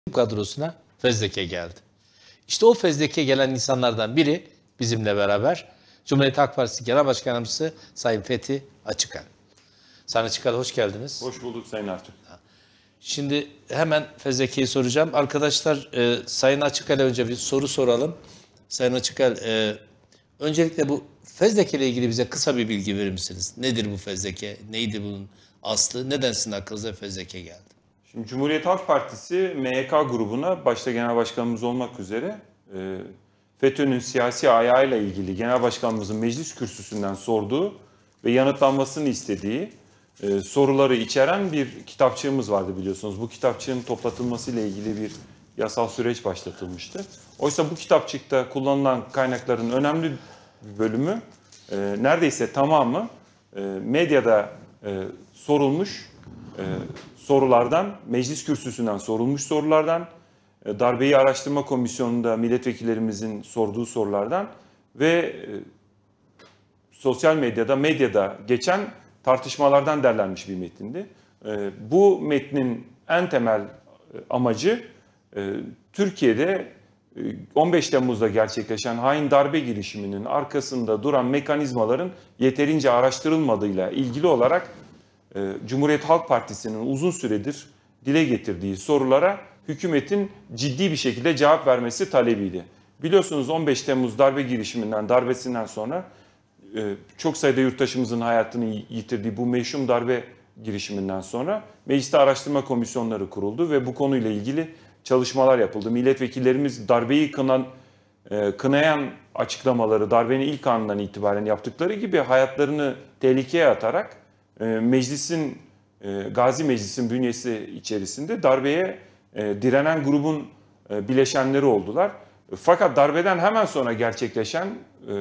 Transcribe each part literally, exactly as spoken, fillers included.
kadrosuna fezleke geldi. İşte o fezleke gelen insanlardan biri bizimle beraber Cumhuriyet Halk Partisi Genel Başkanımız Sayın Fethi Açıkel. Sayın Açıkel hoş geldiniz. Hoş bulduk Sayın Artur. Şimdi hemen fezlekeyi soracağım. Arkadaşlar e, Sayın Açıkel'e önce bir soru soralım. Sayın Açıkel, e, öncelikle bu fezleke ile ilgili bize kısa bir bilgi verir misiniz? Nedir bu fezleke? Neydi bunun aslı? Neden sizin aklınıza fezleke geldi? Şimdi Cumhuriyet Halk Partisi M Y K grubuna başta Genel Başkanımız olmak üzere e, FETÖ'nün siyasi ayağıyla ilgili Genel Başkanımızın meclis kürsüsünden sorduğu ve yanıtlanmasını istediği e, soruları içeren bir kitapçığımız vardı biliyorsunuz. Bu kitapçığın toplatılmasıyla ilgili bir yasal süreç başlatılmıştı. Oysa bu kitapçıkta kullanılan kaynakların önemli bir bölümü, e, neredeyse tamamı e, medyada e, sorulmuş e, sorulardan, meclis kürsüsünden sorulmuş sorulardan, e, darbeyi araştırma komisyonunda milletvekillerimizin sorduğu sorulardan ve e, sosyal medyada, medyada geçen tartışmalardan derlenmiş bir metindi. E, bu metnin en temel e, amacı e, Türkiye'de e, on beş Temmuz'da gerçekleşen hain darbe girişiminin arkasında duran mekanizmaların yeterince araştırılmadığıyla ilgili olarak e, Cumhuriyet Halk Partisi'nin uzun süredir dile getirdiği sorulara hükümetin ciddi bir şekilde cevap vermesi talebiydi. Biliyorsunuz on beş Temmuz darbe girişiminden, darbesinden sonra e, çok sayıda yurttaşımızın hayatını yitirdiği bu meşhum darbe girişiminden sonra mecliste araştırma komisyonları kuruldu ve bu konuyla ilgili çalışmalar yapıldı. Milletvekillerimiz darbeyi kınan, e, kınayan açıklamaları darbenin ilk anından itibaren yaptıkları gibi hayatlarını tehlikeye atarak e, meclisin, e, Gazi Meclis'in bünyesi içerisinde darbeye e, direnen grubun e, bileşenleri oldular. Fakat darbeden hemen sonra gerçekleşen e,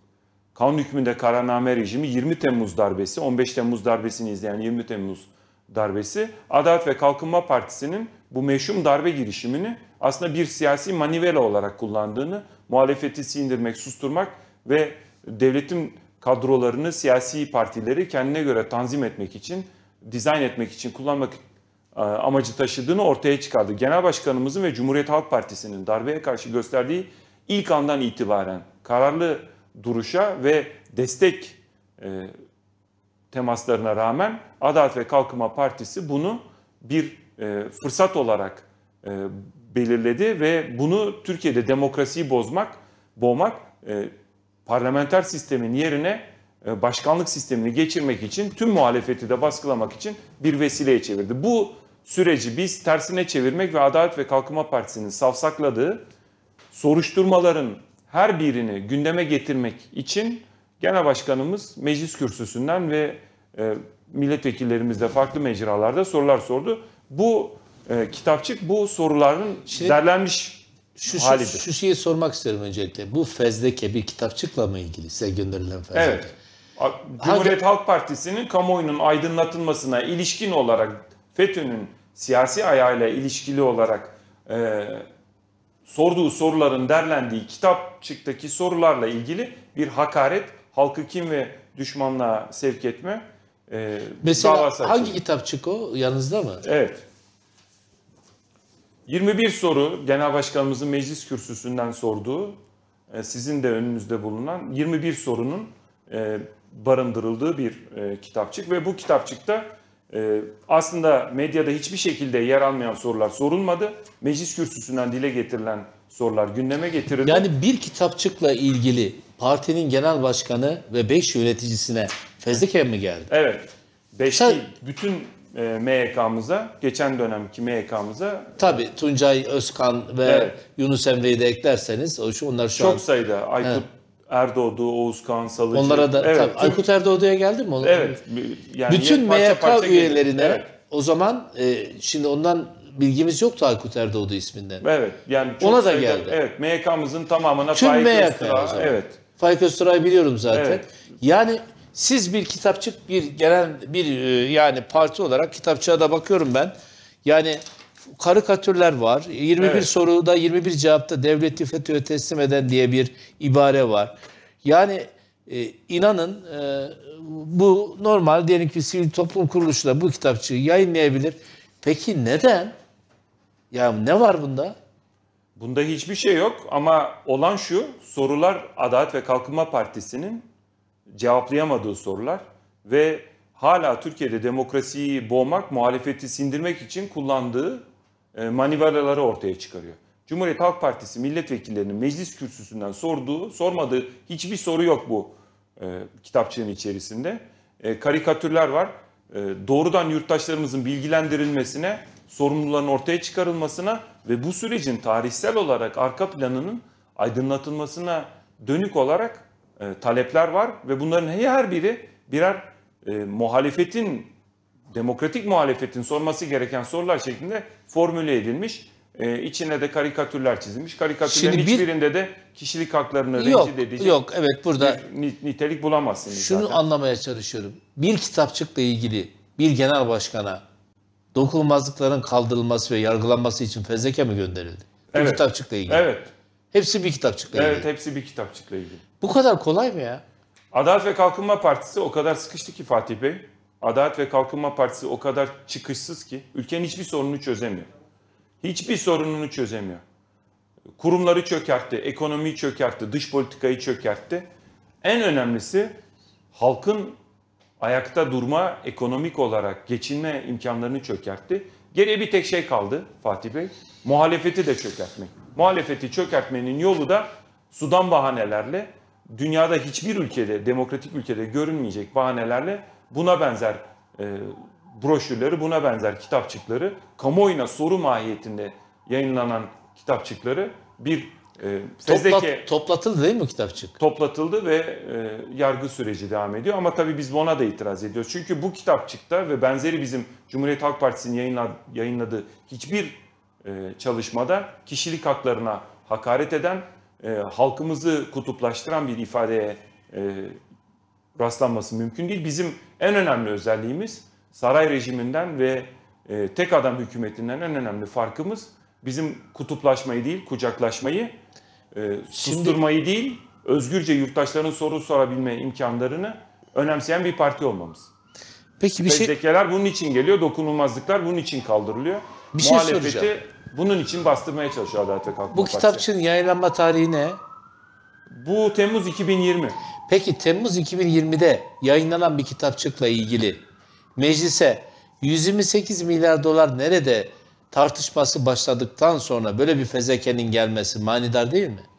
kanun hükmünde kararname rejimi yirmi Temmuz darbesi, on beş Temmuz darbesini izleyen yirmi Temmuz darbesi, Adalet ve Kalkınma Partisi'nin bu meşhum darbe girişimini aslında bir siyasi manivela olarak kullandığını, muhalefeti sindirmek, susturmak ve devletin kadrolarını, siyasi partileri kendine göre tanzim etmek için, dizayn etmek için kullanmak amacı taşıdığını ortaya çıkardı. Genel Başkanımızın ve Cumhuriyet Halk Partisi'nin darbeye karşı gösterdiği ilk andan itibaren kararlı duruşa ve destek e, temaslarına rağmen Adalet ve Kalkınma Partisi bunu bir e, fırsat olarak e, belirledi ve bunu Türkiye'de demokrasiyi bozmak, boğmak, e, parlamenter sistemin yerine e, başkanlık sistemini geçirmek için, tüm muhalefeti de baskılamak için bir vesileye çevirdi. Bu süreci biz tersine çevirmek ve Adalet ve Kalkınma Partisi'nin savsakladığı soruşturmaların her birini gündeme getirmek için Genel Başkanımız meclis kürsüsünden ve e, milletvekillerimiz de farklı mecralarda sorular sordu. Bu e, kitapçık bu soruların Şimdi, derlenmiş şu, halidir. Şu, şu şeyi sormak isterim öncelikle. Bu fezleke bir kitapçıkla mı ilgili size gönderilen fezleke? Evet. Cumhuriyet Halk Partisi'nin kamuoyunun aydınlatılmasına ilişkin olarak FETÖ'nün siyasi ayağıyla ilişkili olarak e, sorduğu soruların derlendiği kitapçıktaki sorularla ilgili bir hakaret, halkı kin ve düşmanlığa sevk etme e, Mesela davası hangi açıldı. kitapçık o? Yanınızda mı? Evet. yirmi bir soru Genel Başkanımızın meclis kürsüsünden sorduğu, e, sizin de önünüzde bulunan yirmi bir sorunun e, barındırıldığı bir e, kitapçık ve bu kitapçıkta e, aslında medyada hiçbir şekilde yer almayan sorular sorulmadı. Meclis kürsüsünden dile getirilen sorular gündeme getirildi. Yani bir kitapçıkla ilgili partinin genel başkanı ve beş yöneticisine fezleke mi geldi? Evet. beş Sen... değil, bütün e, M Y K'mıza, geçen dönemki M Y K'mıza... Tabii Tuncay Özkan ve evet. Yunus Emre'yi de eklerseniz onlar şu çok an... sayıda. Aykut evet. Erdoğdu, Oğuzkan Salıcı... Onlara da evet, tabii, tüm... Aykut Erdoğdu'ya geldi mi? Evet. Yani bütün M Y K üyelerine evet. o zaman e, şimdi ondan bilgimiz yoktu Aykut Erdoğdu isminden. Evet. Yani çok ona da sayıda, geldi. Evet. M Y K'mızın tamamına tüm Faik M Y K Öztürk'ü... Evet. Faik Öztürk'ü biliyorum zaten. Evet. Yani siz bir kitapçık, bir genel bir yani parti olarak kitapçığa da bakıyorum ben. Yani karikatürler var. yirmi bir evet. soruda yirmi bir cevapta devleti FETÖ'ye teslim eden diye bir ibare var. Yani e, inanın e, bu normal diyelim ki sivil toplum kuruluşu da bu kitapçığı yayınlayabilir. Peki neden Ya ne var bunda? Bunda hiçbir şey yok ama olan şu, sorular Adalet ve Kalkınma Partisi'nin cevaplayamadığı sorular ve hala Türkiye'de demokrasiyi boğmak, muhalefeti sindirmek için kullandığı e, manivelaları ortaya çıkarıyor. Cumhuriyet Halk Partisi milletvekillerinin meclis kürsüsünden sorduğu, sormadığı hiçbir soru yok bu e, kitapçığın içerisinde. E, karikatürler var. E, doğrudan yurttaşlarımızın bilgilendirilmesine, sorumluların ortaya çıkarılmasına ve bu sürecin tarihsel olarak arka planının aydınlatılmasına dönük olarak e, talepler var ve bunların her biri birer e, muhalefetin, demokratik muhalefetin sorması gereken sorular şeklinde formüle edilmiş. E, içine de karikatürler çizilmiş. Karikatürlerin Şimdi bir- hiçbirinde de kişilik haklarını Yok, rencide edecek yok. Evet, burada bir ni- nitelik bulamazsınız şunu zaten. anlamaya çalışıyorum. Bir kitapçıkla ilgili bir genel başkana dokunulmazlıkların kaldırılması ve yargılanması için fezleke mi gönderildi? Bu Evet. kitapçıkla ilgili. Evet, Hepsi bir kitapçıkla ilgili. evet hepsi bir kitapçıkla ilgili. Bu kadar kolay mı ya? Adalet ve Kalkınma Partisi o kadar sıkıştı ki Fatih Bey. Adalet ve Kalkınma Partisi o kadar çıkışsız ki ülkenin hiçbir sorununu çözemiyor. Hiçbir sorununu çözemiyor. Kurumları çökertti, ekonomiyi çökertti, dış politikayı çökertti. En önemlisi halkın ayakta durma, ekonomik olarak geçinme imkanlarını çökertti. Geriye bir tek şey kaldı Fatih Bey, muhalefeti de çökertmek. Muhalefeti çökertmenin yolu da sudan bahanelerle, dünyada hiçbir ülkede, demokratik ülkede görünmeyecek bahanelerle buna benzer e, broşürleri, buna benzer kitapçıkları, kamuoyuna soru mahiyetinde yayınlanan kitapçıkları bir e, fezleke... Toplat, toplatıldı değil mi bu kitapçık? toplatıldı ve e, yargı süreci devam ediyor. Ama tabii biz buna da itiraz ediyoruz. Çünkü bu kitapçıkta ve benzeri bizim Cumhuriyet Halk Partisi'nin yayınla, yayınladığı hiçbir e, çalışmada kişilik haklarına hakaret eden, e, halkımızı kutuplaştıran bir ifadeye e, rastlanması mümkün değil. Bizim en önemli özelliğimiz saray rejiminden ve e, tek adam hükümetinden en önemli farkımız bizim kutuplaşmayı değil, kucaklaşmayı, e, susturmayı değil, özgürce yurttaşların soru sorabilme imkanlarını önemseyen bir parti olmamız. Peki bir şey Fezlekeler bunun için geliyor, dokunulmazlıklar bunun için kaldırılıyor. Bir şey Muhalefeti soracağım. bunun için bastırmaya çalışıyor Adalet ve Kalkınma bu Partisi. kitapçığın yayınlanma tarihi ne? Bu Temmuz iki bin yirmi. Peki Temmuz iki bin yirmide yayınlanan bir kitapçıkla ilgili meclise yüz yirmi sekiz milyar dolar nerede tartışması başladıktan sonra böyle bir fezlekenin gelmesi manidar değil mi?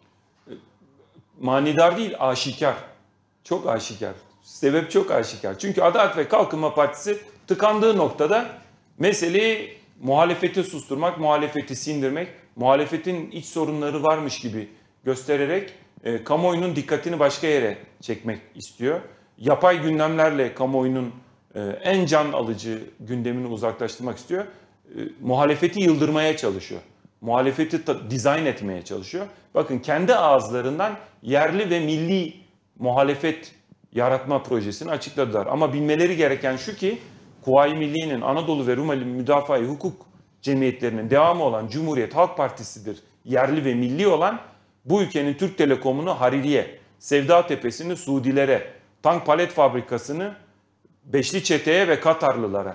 Manidar değil, aşikar. Çok aşikar. Sebep çok aşikar. Çünkü Adalet ve Kalkınma Partisi tıkandığı noktada meseleyi muhalefeti susturmak, muhalefeti sindirmek, muhalefetin iç sorunları varmış gibi göstererek e, kamuoyunun dikkatini başka yere çekmek istiyor. Yapay gündemlerle kamuoyunun e, en can alıcı gündemini uzaklaştırmak istiyor. E, muhalefeti yıldırmaya çalışıyor. Muhalefeti ta- dizayn etmeye çalışıyor. Bakın kendi ağızlarından yerli ve milli muhalefet yaratma projesini açıkladılar. Ama bilmeleri gereken şu ki Kuvayi Milliye'nin Anadolu ve Rumeli Müdafaa-i Hukuk Cemiyetlerinin devamı olan Cumhuriyet Halk Partisi'dir. Yerli ve milli olan bu ülkenin Türk Telekom'unu Hariri'ye, Sevda Tepesi'ni Suudilere, tank palet fabrikasını Beşli Çete'ye ve Katarlılara,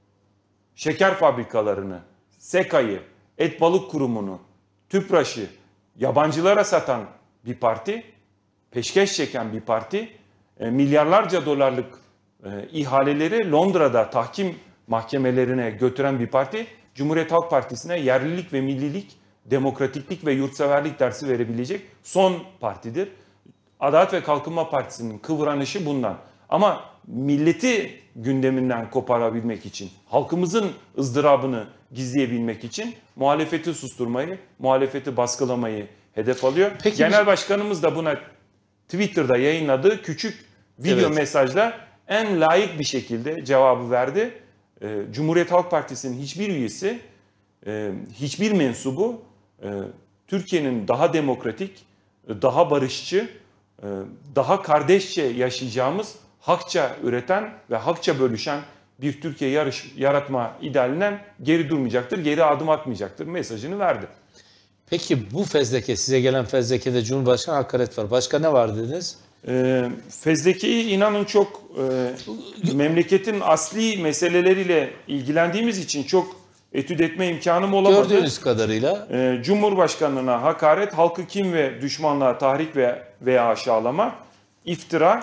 şeker fabrikalarını, SEKA'yı, Et Balık Kurumu'nu, TÜPRAŞ'ı yabancılara satan bir parti, peşkeş çeken bir parti, e, milyarlarca dolarlık e, ihaleleri Londra'da tahkim mahkemelerine götüren bir parti, Cumhuriyet Halk Partisi'ne yerlilik ve millilik, demokratiklik ve yurtseverlik dersi verebilecek son partidir. Adalet ve Kalkınma Partisi'nin kıvranışı bundan. Ama milleti gündeminden koparabilmek için, halkımızın ızdırabını gizleyebilmek için muhalefeti susturmayı, muhalefeti baskılamayı hedef alıyor. Peki Genel bir- Başkanımız da buna Twitter'da yayınladığı küçük video Evet. mesajla en layık bir şekilde cevabı verdi. Ee, Cumhuriyet Halk Partisi'nin hiçbir üyesi, e, hiçbir mensubu e, Türkiye'nin daha demokratik, daha barışçı, e, daha kardeşçe yaşayacağımız, hakça üreten ve hakça bölüşen bir Türkiye yarış, yaratma idealinden geri durmayacaktır, geri adım atmayacaktır mesajını verdi. Peki bu fezleke, size gelen fezlekede Cumhurbaşkanı hakaret var. Başka ne var dediniz? E, fezlekeyi inanın çok e, memleketin asli meseleleriyle ilgilendiğimiz için çok etüt etme imkanım olamadı. Gördüğünüz kadarıyla. Ee, Cumhurbaşkanlığına hakaret, halkı kin ve düşmanlığa tahrik ve veya aşağılama, iftira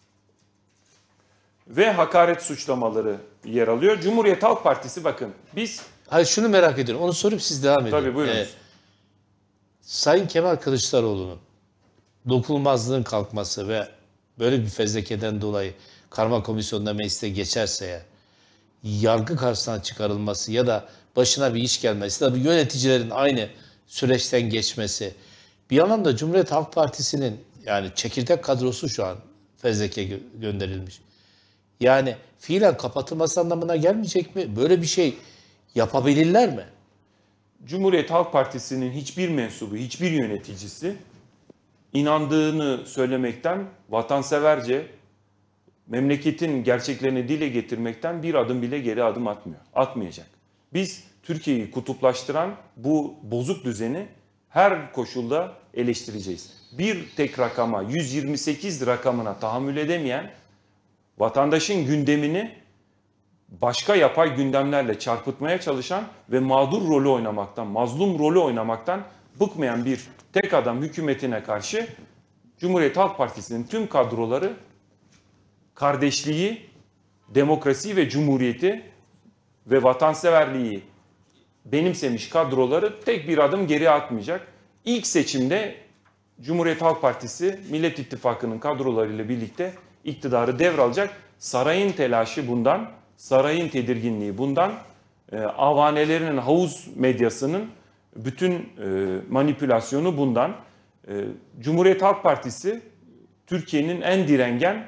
ve hakaret suçlamaları yer alıyor. Cumhuriyet Halk Partisi, bakın biz... Hayır, şunu merak ediyorum. Onu sorup siz devam edin. Tabii, buyurunuz. Ee, Sayın Kemal Kılıçdaroğlu'nun dokunulmazlığın kalkması ve böyle bir fezlekeden dolayı karma komisyonunda mecliste geçerse ya, yargı karşısına çıkarılması ya da başına bir iş gelmesi, tabii yöneticilerin aynı süreçten geçmesi, bir yandan da Cumhuriyet Halk Partisi'nin yani çekirdek kadrosu şu an fezleke gö- gönderilmiş. Yani fiilen kapatılması anlamına gelmeyecek mi? Böyle bir şey yapabilirler mi? Cumhuriyet Halk Partisi'nin hiçbir mensubu, hiçbir yöneticisi inandığını söylemekten, vatanseverce, memleketin gerçeklerini dile getirmekten bir adım bile geri adım atmıyor. Atmayacak. Biz Türkiye'yi kutuplaştıran bu bozuk düzeni her koşulda eleştireceğiz. Bir tek rakama, yüz yirmi sekiz rakamına tahammül edemeyen, vatandaşın gündemini başka yapay gündemlerle çarpıtmaya çalışan ve mağdur rolü oynamaktan, mazlum rolü oynamaktan bıkmayan bir tek adam hükümetine karşı Cumhuriyet Halk Partisi'nin tüm kadroları kardeşliği, demokrasiyi ve cumhuriyeti ve vatanseverliği benimsemiş kadroları tek bir adım geri atmayacak. İlk seçimde Cumhuriyet Halk Partisi Millet İttifakı'nın kadrolarıyla birlikte iktidarı devralacak. Sarayın telaşı bundan, sarayın tedirginliği bundan, e, avanelerinin, havuz medyasının bütün e, manipülasyonu bundan. E, Cumhuriyet Halk Partisi Türkiye'nin en direngen,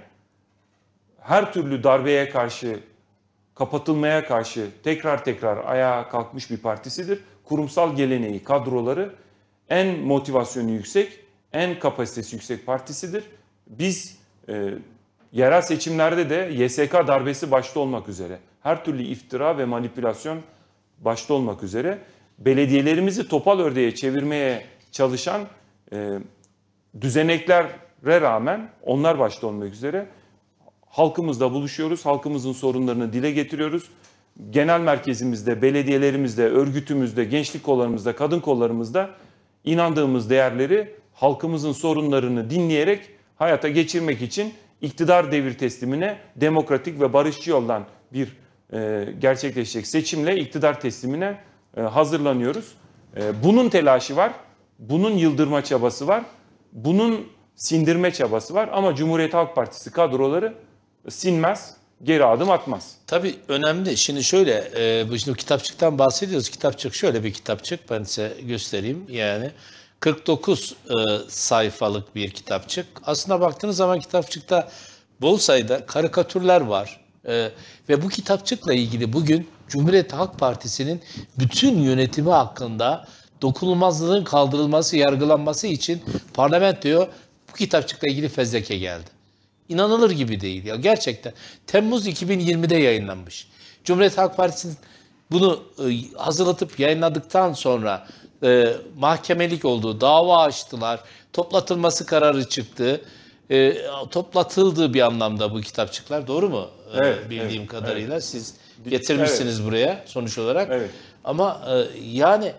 her türlü darbeye karşı, kapatılmaya karşı tekrar tekrar ayağa kalkmış bir partisidir. Kurumsal geleneği, kadroları en motivasyonu yüksek, en kapasitesi yüksek partisidir. Biz e, yerel seçimlerde de Y S K darbesi başta olmak üzere, her türlü iftira ve manipülasyon başta olmak üzere belediyelerimizi topal ördeğe çevirmeye çalışan e, düzeneklere rağmen, onlar başta olmak üzere halkımızla buluşuyoruz, halkımızın sorunlarını dile getiriyoruz. Genel merkezimizde, belediyelerimizde, örgütümüzde, gençlik kollarımızda, kadın kollarımızda inandığımız değerleri, halkımızın sorunlarını dinleyerek hayata geçirmek için iktidar devir teslimine demokratik ve barışçı yoldan bir e, gerçekleşecek seçimle iktidar teslimine e, hazırlanıyoruz. E, bunun telaşı var, bunun yıldırma çabası var, bunun sindirme çabası var ama Cumhuriyet Halk Partisi kadroları sinmez, geri adım atmaz. Tabii önemli. Şimdi şöyle, e, bu şimdi kitapçıktan bahsediyoruz. Kitapçık şöyle bir kitapçık. Ben size göstereyim. Yani kırk dokuz e, sayfalık bir kitapçık. Aslında baktığınız zaman kitapçıkta bol sayıda karikatürler var. E, ve bu kitapçıkla ilgili bugün Cumhuriyet Halk Partisi'nin bütün yönetimi hakkında dokunulmazlığın kaldırılması, yargılanması için parlamentoya bu kitapçıkla ilgili fezleke geldi. İnanılır gibi değil ya, gerçekten. Temmuz iki bin yirmide yayınlanmış. Cumhuriyet Halk Partisi bunu e, hazırlatıp yayınladıktan sonra e, mahkemelik oldu, dava açtılar, toplatılması kararı çıktı. E, toplatıldığı bir anlamda bu kitapçıklar, doğru mu? Evet, e, bildiğim evet, kadarıyla evet. siz getirmişsiniz Evet. buraya sonuç olarak. Evet. Ama e, yani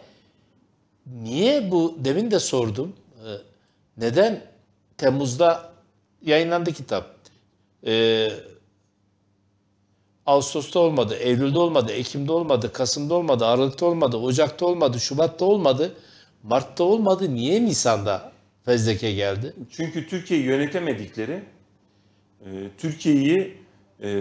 niye bu, demin de sordum, e, neden Temmuz'da yayınlandı kitap? Ee, Ağustos'ta olmadı, Eylül'de olmadı, Ekim'de olmadı, Kasım'da olmadı, Aralık'ta olmadı, Ocak'ta olmadı, Şubat'ta olmadı, Mart'ta olmadı. Niye Nisan'da fezleke geldi? Çünkü Türkiye'yi yönetemedikleri, e, Türkiye'yi e,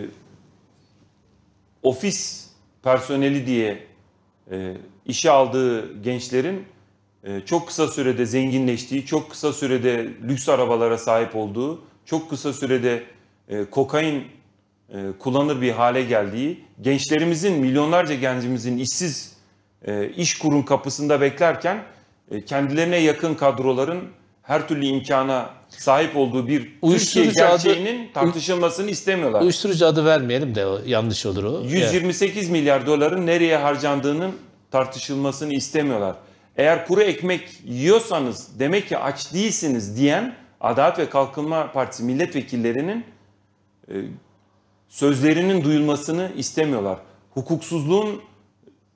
ofis personeli diye e, işe aldığı gençlerin e, çok kısa sürede zenginleştiği, çok kısa sürede lüks arabalara sahip olduğu, çok kısa sürede e, kokain e, kullanır bir hale geldiği, gençlerimizin, milyonlarca gencimizin işsiz e, iş kurum kapısında beklerken e, kendilerine yakın kadroların her türlü imkana sahip olduğu bir Türkiye Uyuşturucu gerçeğinin adı- tartışılmasını istemiyorlar. Uyuşturucu adı vermeyelim de o yanlış olur o. yüz yirmi sekiz milyar doların nereye harcandığının tartışılmasını istemiyorlar. Eğer kuru ekmek yiyorsanız demek ki aç değilsiniz diyen Adalet ve Kalkınma Partisi milletvekillerinin e, sözlerinin duyulmasını istemiyorlar. Hukuksuzluğun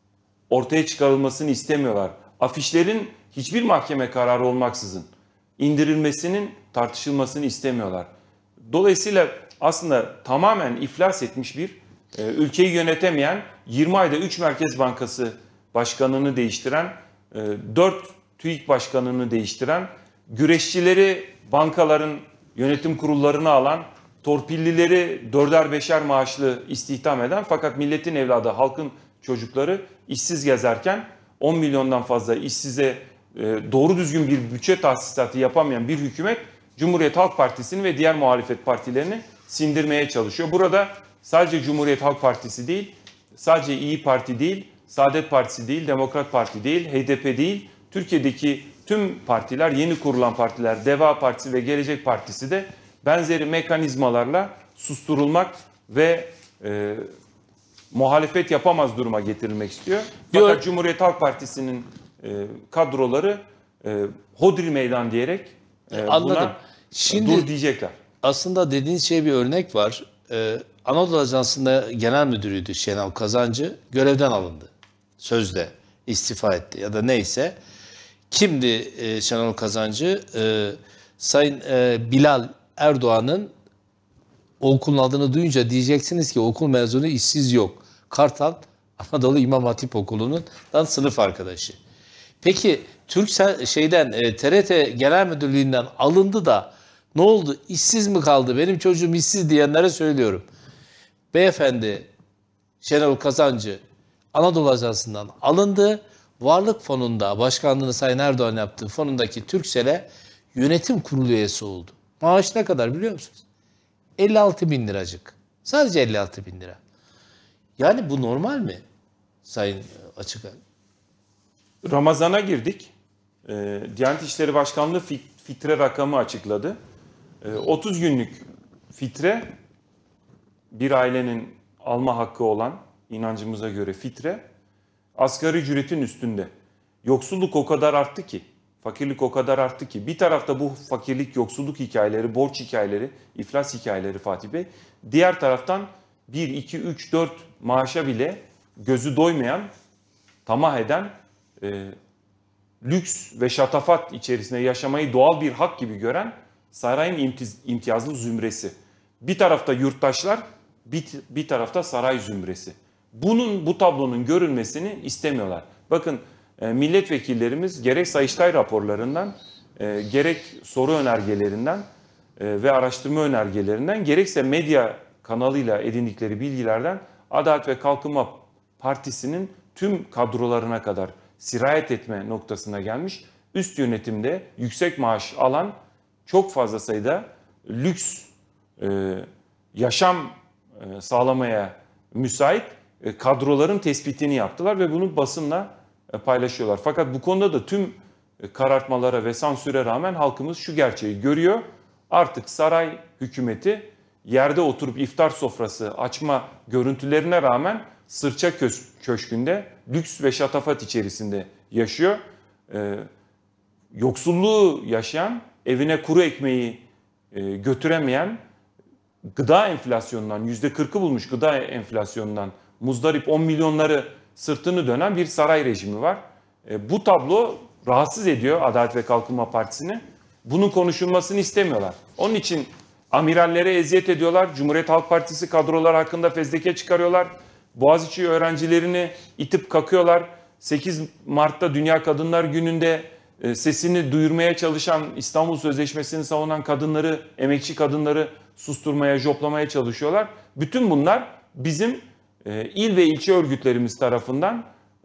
ortaya çıkarılmasını istemiyorlar. Afişlerin hiçbir mahkeme kararı olmaksızın indirilmesinin tartışılmasını istemiyorlar. Dolayısıyla aslında tamamen iflas etmiş bir e, ülkeyi yönetemeyen, yirmi ayda üç Merkez Bankası başkanını değiştiren, e, dört TÜİK başkanını değiştiren, güreşçileri bankaların yönetim kurullarına alan, torpillileri dörder beşer maaşlı istihdam eden fakat milletin evladı, halkın çocukları işsiz gezerken on milyondan fazla işsize e, doğru düzgün bir bütçe tahsisatı yapamayan bir hükümet Cumhuriyet Halk Partisi'ni ve diğer muhalefet partilerini sindirmeye çalışıyor. Burada sadece Cumhuriyet Halk Partisi değil, sadece İyi Parti değil, Saadet Partisi değil, Demokrat Parti değil, H D P değil, Türkiye'deki tüm partiler, yeni kurulan partiler, Deva Partisi ve Gelecek Partisi de benzeri mekanizmalarla susturulmak ve e, muhalefet yapamaz duruma getirilmek istiyor. Fakat Diyor, Cumhuriyet Halk Partisi'nin e, kadroları e, hodri meydan diyerek e, anladım. buna Şimdi dur diyecekler. aslında dediğiniz şey bir örnek var. Ee, Anadolu Ajansı'nda genel müdürüydü Şenol Kazancı. Görevden alındı. Sözde istifa etti ya da neyse. Kimdi e, Şenol Kazancı? E, Sayın e, Bilal Erdoğan'ın o okulun adını duyunca diyeceksiniz ki okul mezunu işsiz yok. Kartal Anadolu İmam Hatip Okulu'nun sınıf arkadaşı. Peki Türksel şeyden e, T R T Genel Müdürlüğü'nden alındı da ne oldu? İşsiz mi kaldı? Benim çocuğum işsiz diyenlere söylüyorum. Beyefendi Şenol Kazancı Anadolu Ajansı'ndan alındı. Varlık Fonu'nda başkanlığını Sayın Erdoğan yaptığı fonundaki Türksel'e yönetim kurulu üyesi oldu. Maaş ne kadar biliyor musunuz? elli altı bin liracık. Sadece elli altı bin lira. Yani bu normal mi Sayın Açıkay? Ramazan'a girdik. E, Diyanet İşleri Başkanlığı fitre rakamı açıkladı. E, otuz günlük fitre, bir ailenin alma hakkı olan inancımıza göre fitre, asgari ücretin üstünde. Yoksulluk o kadar arttı ki, fakirlik o kadar arttı ki. Bir tarafta bu fakirlik, yoksulluk hikayeleri, borç hikayeleri, iflas hikayeleri Fatih Bey. Diğer taraftan bir, iki, üç, dört maaşa bile gözü doymayan, tamah eden, e, lüks ve şatafat içerisinde yaşamayı doğal bir hak gibi gören sarayın imtiz, imtiyazlı zümresi. Bir tarafta yurttaşlar, bir, bir tarafta saray zümresi. Bunun, bu tablonun görülmesini istemiyorlar. Bakın e, milletvekillerimiz gerek Sayıştay raporlarından, e, gerek soru önergelerinden e, ve araştırma önergelerinden, gerekse medya kanalıyla edindikleri bilgilerden Adalet ve Kalkınma Partisi'nin tüm kadrolarına kadar sirayet etme noktasına gelmiş. Üst yönetimde yüksek maaş alan çok fazla sayıda lüks e, yaşam e, sağlamaya müsait e, kadroların tespitini yaptılar ve bunu basınla e, paylaşıyorlar. Fakat bu konuda da tüm e, karartmalara ve sansüre rağmen halkımız şu gerçeği görüyor. Artık saray hükümeti yerde oturup iftar sofrası açma görüntülerine rağmen Sırça Köşkü'nde lüks ve şatafat içerisinde yaşıyor. Ee, yoksulluğu yaşayan, evine kuru ekmeği e, götüremeyen, gıda enflasyonundan, yüzde kırkı bulmuş gıda enflasyonundan muzdarip on milyonları sırtını dönen bir saray rejimi var. E, bu tablo rahatsız ediyor Adalet ve Kalkınma Partisi'ni. Bunun konuşulmasını istemiyorlar. Onun için amirallere eziyet ediyorlar. Cumhuriyet Halk Partisi kadrolar hakkında fezleke çıkarıyorlar. Boğaziçi öğrencilerini itip kakıyorlar. sekiz Mart'ta Dünya Kadınlar Günü'nde sesini duyurmaya çalışan, İstanbul Sözleşmesi'ni savunan kadınları, emekçi kadınları susturmaya, joplamaya çalışıyorlar. Bütün bunlar bizim il ve ilçe örgütlerimiz tarafından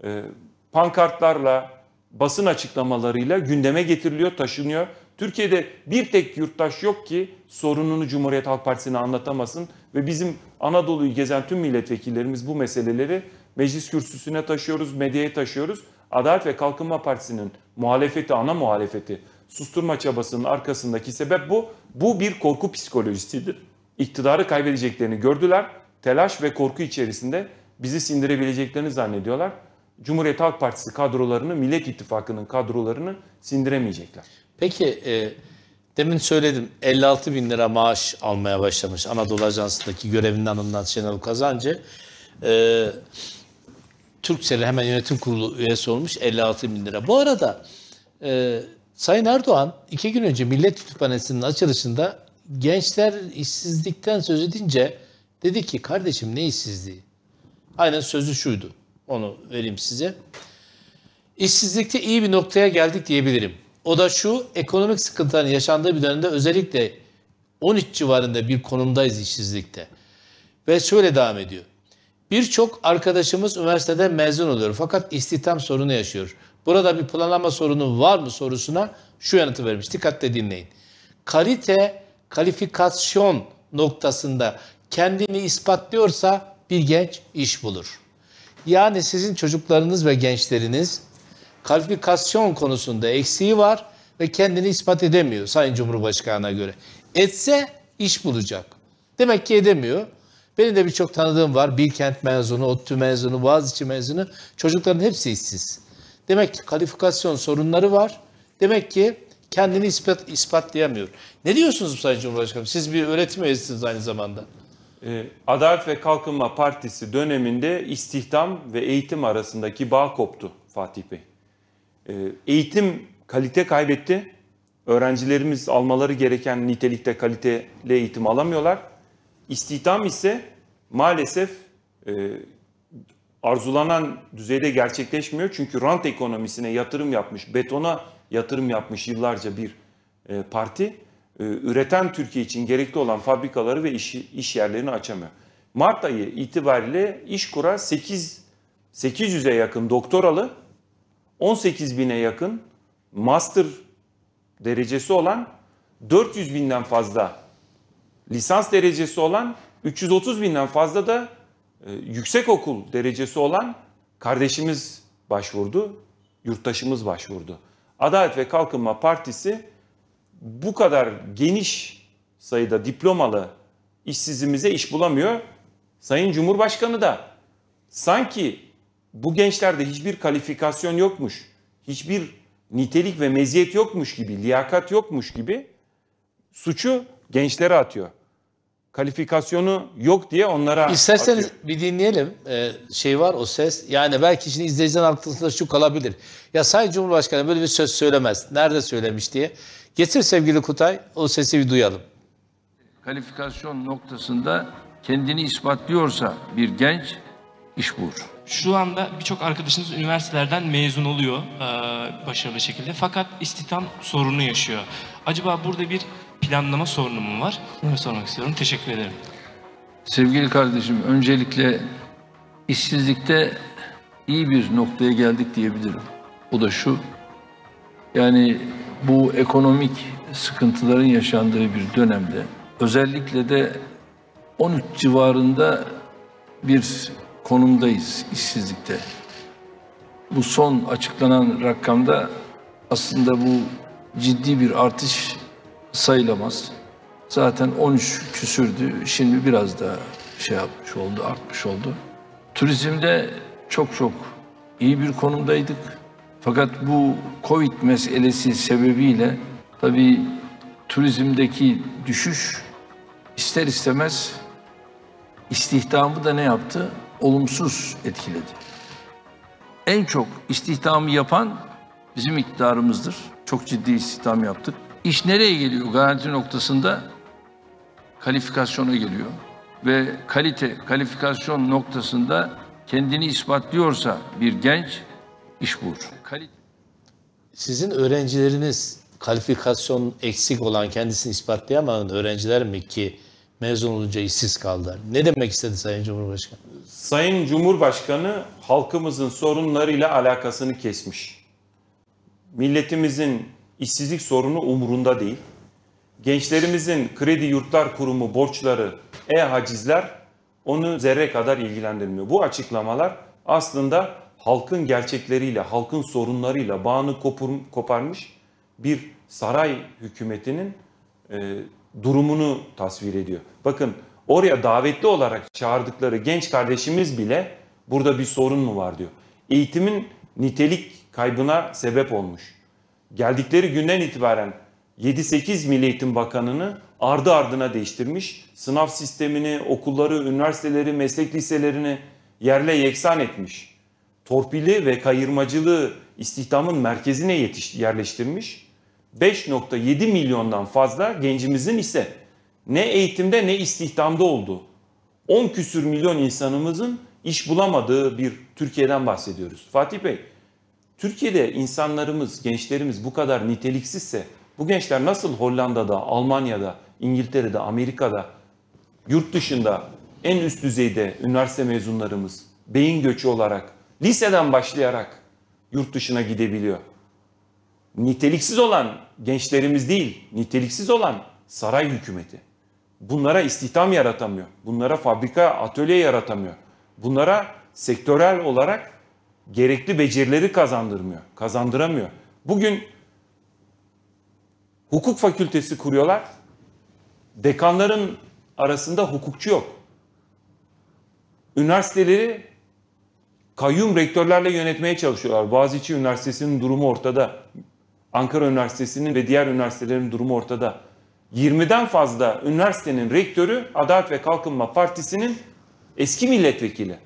pankartlarla, basın açıklamalarıyla gündeme getiriliyor, taşınıyor. Türkiye'de bir tek yurttaş yok ki sorununu Cumhuriyet Halk Partisi'ne anlatamasın ve bizim Anadolu'yu gezen tüm milletvekillerimiz bu meseleleri meclis kürsüsüne taşıyoruz, medyaya taşıyoruz. Adalet ve Kalkınma Partisi'nin muhalefeti, ana muhalefeti susturma çabasının arkasındaki sebep bu. Bu bir korku psikolojisidir. İktidarı kaybedeceklerini gördüler. Telaş ve korku içerisinde bizi sindirebileceklerini zannediyorlar. Cumhuriyet Halk Partisi kadrolarını, Millet İttifakı'nın kadrolarını sindiremeyecekler. Peki e, demin söyledim elli altı bin lira maaş almaya başlamış Anadolu Ajansı'ndaki görevinden alınan Şenol Kazancı. E, Turkcell'in hemen yönetim kurulu üyesi olmuş, elli altı bin lira. Bu arada e, Sayın Erdoğan iki gün önce Millet Kütüphanesi'nin açılışında gençler işsizlikten söz edince dedi ki kardeşim ne işsizliği? Aynen sözü şuydu. Onu vereyim size. İşsizlikte iyi bir noktaya geldik diyebilirim. O da şu, ekonomik sıkıntıların yaşandığı bir dönemde özellikle on üç civarında bir konumdayız işsizlikte. Ve şöyle devam ediyor. Birçok arkadaşımız üniversiteden mezun oluyor fakat istihdam sorunu yaşıyor. Burada bir planlama sorunu var mı sorusuna şu yanıtı vermiş. Dikkatle dinleyin. Kalite, kalifikasyon noktasında kendini ispatlıyorsa bir genç iş bulur. Yani sizin çocuklarınız ve gençleriniz kalifikasyon konusunda eksiği var ve kendini ispat edemiyor Sayın Cumhurbaşkanı'na göre. Etse iş bulacak. Demek ki edemiyor. Benim de birçok tanıdığım var. Bilkent mezunu, ODTÜ mezunu, Boğaziçi mezunu. Çocukların hepsi işsiz. Demek ki kalifikasyon sorunları var. Demek ki kendini ispat, ispatlayamıyor. Ne diyorsunuz Sayın Cumhurbaşkanım? Siz bir öğretim üyesisiniz aynı zamanda. Adalet ve Kalkınma Partisi döneminde istihdam ve eğitim arasındaki bağ koptu Fatih Bey. Eğitim kalite kaybetti. Öğrencilerimiz almaları gereken nitelikte kaliteli eğitim alamıyorlar. İstihdam ise maalesef e, arzulanan düzeyde gerçekleşmiyor. Çünkü rant ekonomisine yatırım yapmış, betona yatırım yapmış yıllarca bir e, parti e, üreten Türkiye için gerekli olan fabrikaları ve iş, iş yerlerini açamıyor. Mart ayı itibariyle İşkur'a sekiz yüze yakın doktoralı, on sekiz bine yakın master derecesi olan, dört yüz binden fazla lisans derecesi olan, üç yüz otuz binden fazla da e, yüksekokul derecesi olan kardeşimiz başvurdu, yurttaşımız başvurdu. Adalet ve Kalkınma Partisi bu kadar geniş sayıda diplomalı işsizimize iş bulamıyor. Sayın Cumhurbaşkanı da sanki bu gençlerde hiçbir kalifikasyon yokmuş, hiçbir nitelik ve meziyet yokmuş gibi, liyakat yokmuş gibi suçu gençlere atıyor. Kalifikasyonu yok diye onlara İsterseniz atıyor. bir dinleyelim. Ee, şey var o ses. Yani belki şimdi izleyicilerin aklında şu kalabilir. Ya Sayın Cumhurbaşkanı böyle bir söz söylemez. Nerede söylemiş diye. Getir sevgili Kutay o sesi bir duyalım. Kalifikasyon noktasında kendini ispatlıyorsa bir genç iş bulur. Şu anda birçok arkadaşınız üniversitelerden mezun oluyor e, başarılı şekilde. Fakat istihdam sorunu yaşıyor. Acaba burada bir planlama sorunu mu var? Bunu sormak istiyorum. Teşekkür ederim. Sevgili kardeşim, öncelikle işsizlikte iyi bir noktaya geldik diyebilirim. O da şu, yani bu ekonomik sıkıntıların yaşandığı bir dönemde özellikle de on üç civarında bir konumdayız işsizlikte. Bu son açıklanan rakamda aslında bu ciddi bir artış sayılamaz. Zaten on üç küsürdü. Şimdi biraz daha şey yapmış oldu, artmış oldu. Turizmde çok çok iyi bir konumdaydık. Fakat bu Covid meselesi sebebiyle tabii turizmdeki düşüş ister istemez istihdamı da ne yaptı? Olumsuz etkiledi. En çok istihdamı yapan bizim iktidarımızdır. Çok ciddi istihdam yaptık. İş nereye geliyor? Garanti noktasında kalifikasyona geliyor. Ve kalite, kalifikasyon noktasında kendini ispatlıyorsa bir genç iş bulur. Kalite. Sizin öğrencileriniz kalifikasyon eksik olan, kendisini ispatlayamayan öğrenciler mi ki mezun olunca işsiz kaldılar? Ne demek istedi Sayın Cumhurbaşkanı? Sayın Cumhurbaşkanı halkımızın sorunlarıyla alakasını kesmiş. Milletimizin işsizlik sorunu umurunda değil. Gençlerimizin Kredi Yurtlar Kurumu borçları, e-hacizler onu zerre kadar ilgilendirmiyor. Bu açıklamalar aslında halkın gerçekleriyle, halkın sorunlarıyla bağını kopur, koparmış bir saray hükümetinin e, durumunu tasvir ediyor. Bakın oraya davetli olarak çağırdıkları genç kardeşimiz bile burada bir sorun mu var diyor. Eğitimin nitelik kaybına sebep olmuş. Geldikleri günden itibaren yedi sekiz Milli Eğitim Bakanı'nı ardı ardına değiştirmiş. Sınav sistemini, okulları, üniversiteleri, meslek liselerini yerle yeksan etmiş. torpili ve kayırmacılığı istihdamın merkezine yetiş, yerleştirmiş. beş nokta yedi milyondan fazla gencimizin ise ne eğitimde ne istihdamda olduğu, on küsür milyon insanımızın iş bulamadığı bir Türkiye'den bahsediyoruz. Fatih Bey, Türkiye'de insanlarımız, gençlerimiz bu kadar niteliksizse bu gençler nasıl Hollanda'da, Almanya'da, İngiltere'de, Amerika'da, yurt dışında en üst düzeyde üniversite mezunlarımız beyin göçü olarak liseden başlayarak yurt dışına gidebiliyor? Niteliksiz olan gençlerimiz değil, niteliksiz olan saray hükümeti. Bunlara istihdam yaratamıyor. Bunlara fabrika, atölye yaratamıyor. Bunlara sektörel olarak gerekli becerileri kazandırmıyor, kazandıramıyor. Bugün hukuk fakültesi kuruyorlar. Dekanların arasında hukukçu yok. Üniversiteleri kayyum rektörlerle yönetmeye çalışıyorlar. Boğaziçi Üniversitesi'nin durumu ortada. Ankara Üniversitesi'nin ve diğer üniversitelerin durumu ortada. yirmiden fazla üniversitenin rektörü Adalet ve Kalkınma Partisi'nin eski milletvekili.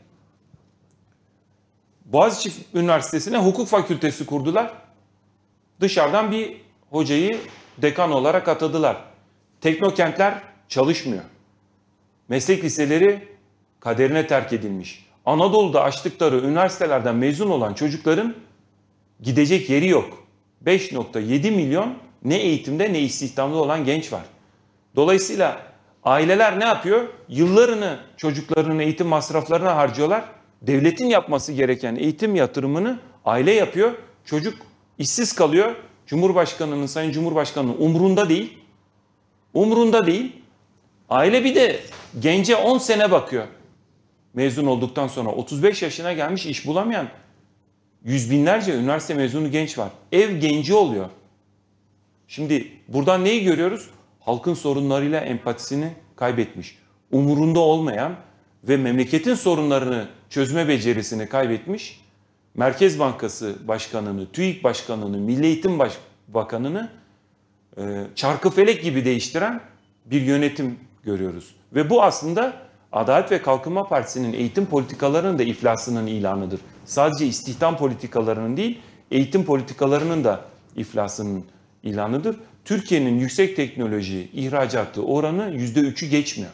Boğaziçi Üniversitesi'ne hukuk fakültesi kurdular. Dışarıdan bir hocayı dekan olarak atadılar. Teknokentler çalışmıyor. Meslek liseleri kaderine terk edilmiş. Anadolu'da açtıkları üniversitelerden mezun olan çocukların gidecek yeri yok. beş nokta yedi milyon ne eğitimde ne istihdamda olan genç var. Dolayısıyla aileler ne yapıyor? Yıllarını çocuklarının eğitim masraflarına harcıyorlar. Devletin yapması gereken eğitim yatırımını aile yapıyor. Çocuk işsiz kalıyor. Cumhurbaşkanının, Sayın Cumhurbaşkanı'nın umrunda değil. Umrunda değil. Aile bir de gence on sene bakıyor. Mezun olduktan sonra otuz beş yaşına gelmiş iş bulamayan yüz binlerce üniversite mezunu genç var. Ev genci oluyor. Şimdi buradan neyi görüyoruz? Halkın sorunlarıyla empatisini kaybetmiş. Umurunda olmayan ve memleketin sorunlarını çözme becerisini kaybetmiş. Merkez Bankası Başkanı'nı, TÜİK Başkanı'nı, Milli Eğitim Baş Bakanı'nı e, çarkıfelek gibi değiştiren bir yönetim görüyoruz. Ve bu aslında Adalet ve Kalkınma Partisi'nin eğitim politikalarının da iflasının ilanıdır. Sadece istihdam politikalarının değil, eğitim politikalarının da iflasının ilanıdır. Türkiye'nin yüksek teknoloji ihracatı oranı yüzde üçü geçmiyor.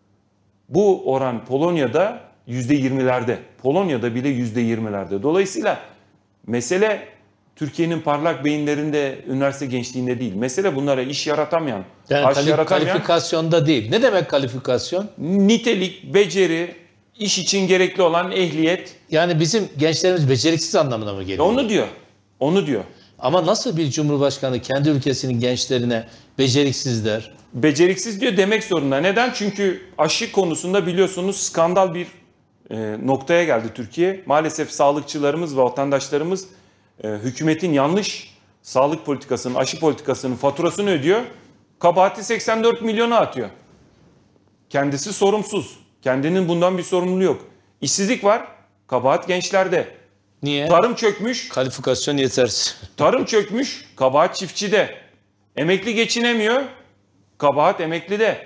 Bu oran Polonya'da yüzde yirmilerde, Polonya'da bile yüzde yirmilerde. Dolayısıyla mesele Türkiye'nin parlak beyinlerinde, üniversite gençliğinde değil. Mesele bunlara iş yaratamayan, yani aş kalif yaratamayan... Kalifikasyonda değil. Ne demek kalifikasyon? Nitelik, beceri, iş için gerekli olan ehliyet. Yani bizim gençlerimiz beceriksiz anlamına mı geliyor? Onu diyor, onu diyor. Ama nasıl bir cumhurbaşkanı kendi ülkesinin gençlerine beceriksiz der? Beceriksiz diyor demek zorunda. Neden? Çünkü aşı konusunda biliyorsunuz skandal bir e, noktaya geldi Türkiye. Maalesef sağlıkçılarımız ve vatandaşlarımız e, hükümetin yanlış sağlık politikasının, aşı politikasının faturasını ödüyor. Kabahati seksen dört milyona atıyor. Kendisi sorumsuz. Kendinin bundan bir sorumluluğu yok. İşsizlik var. Kabahat gençlerde. Niye? Tarım çökmüş. Kalifikasyon yetersiz. Tarım çökmüş. Kabahat çiftçide. Emekli geçinemiyor. Kabahat emeklide.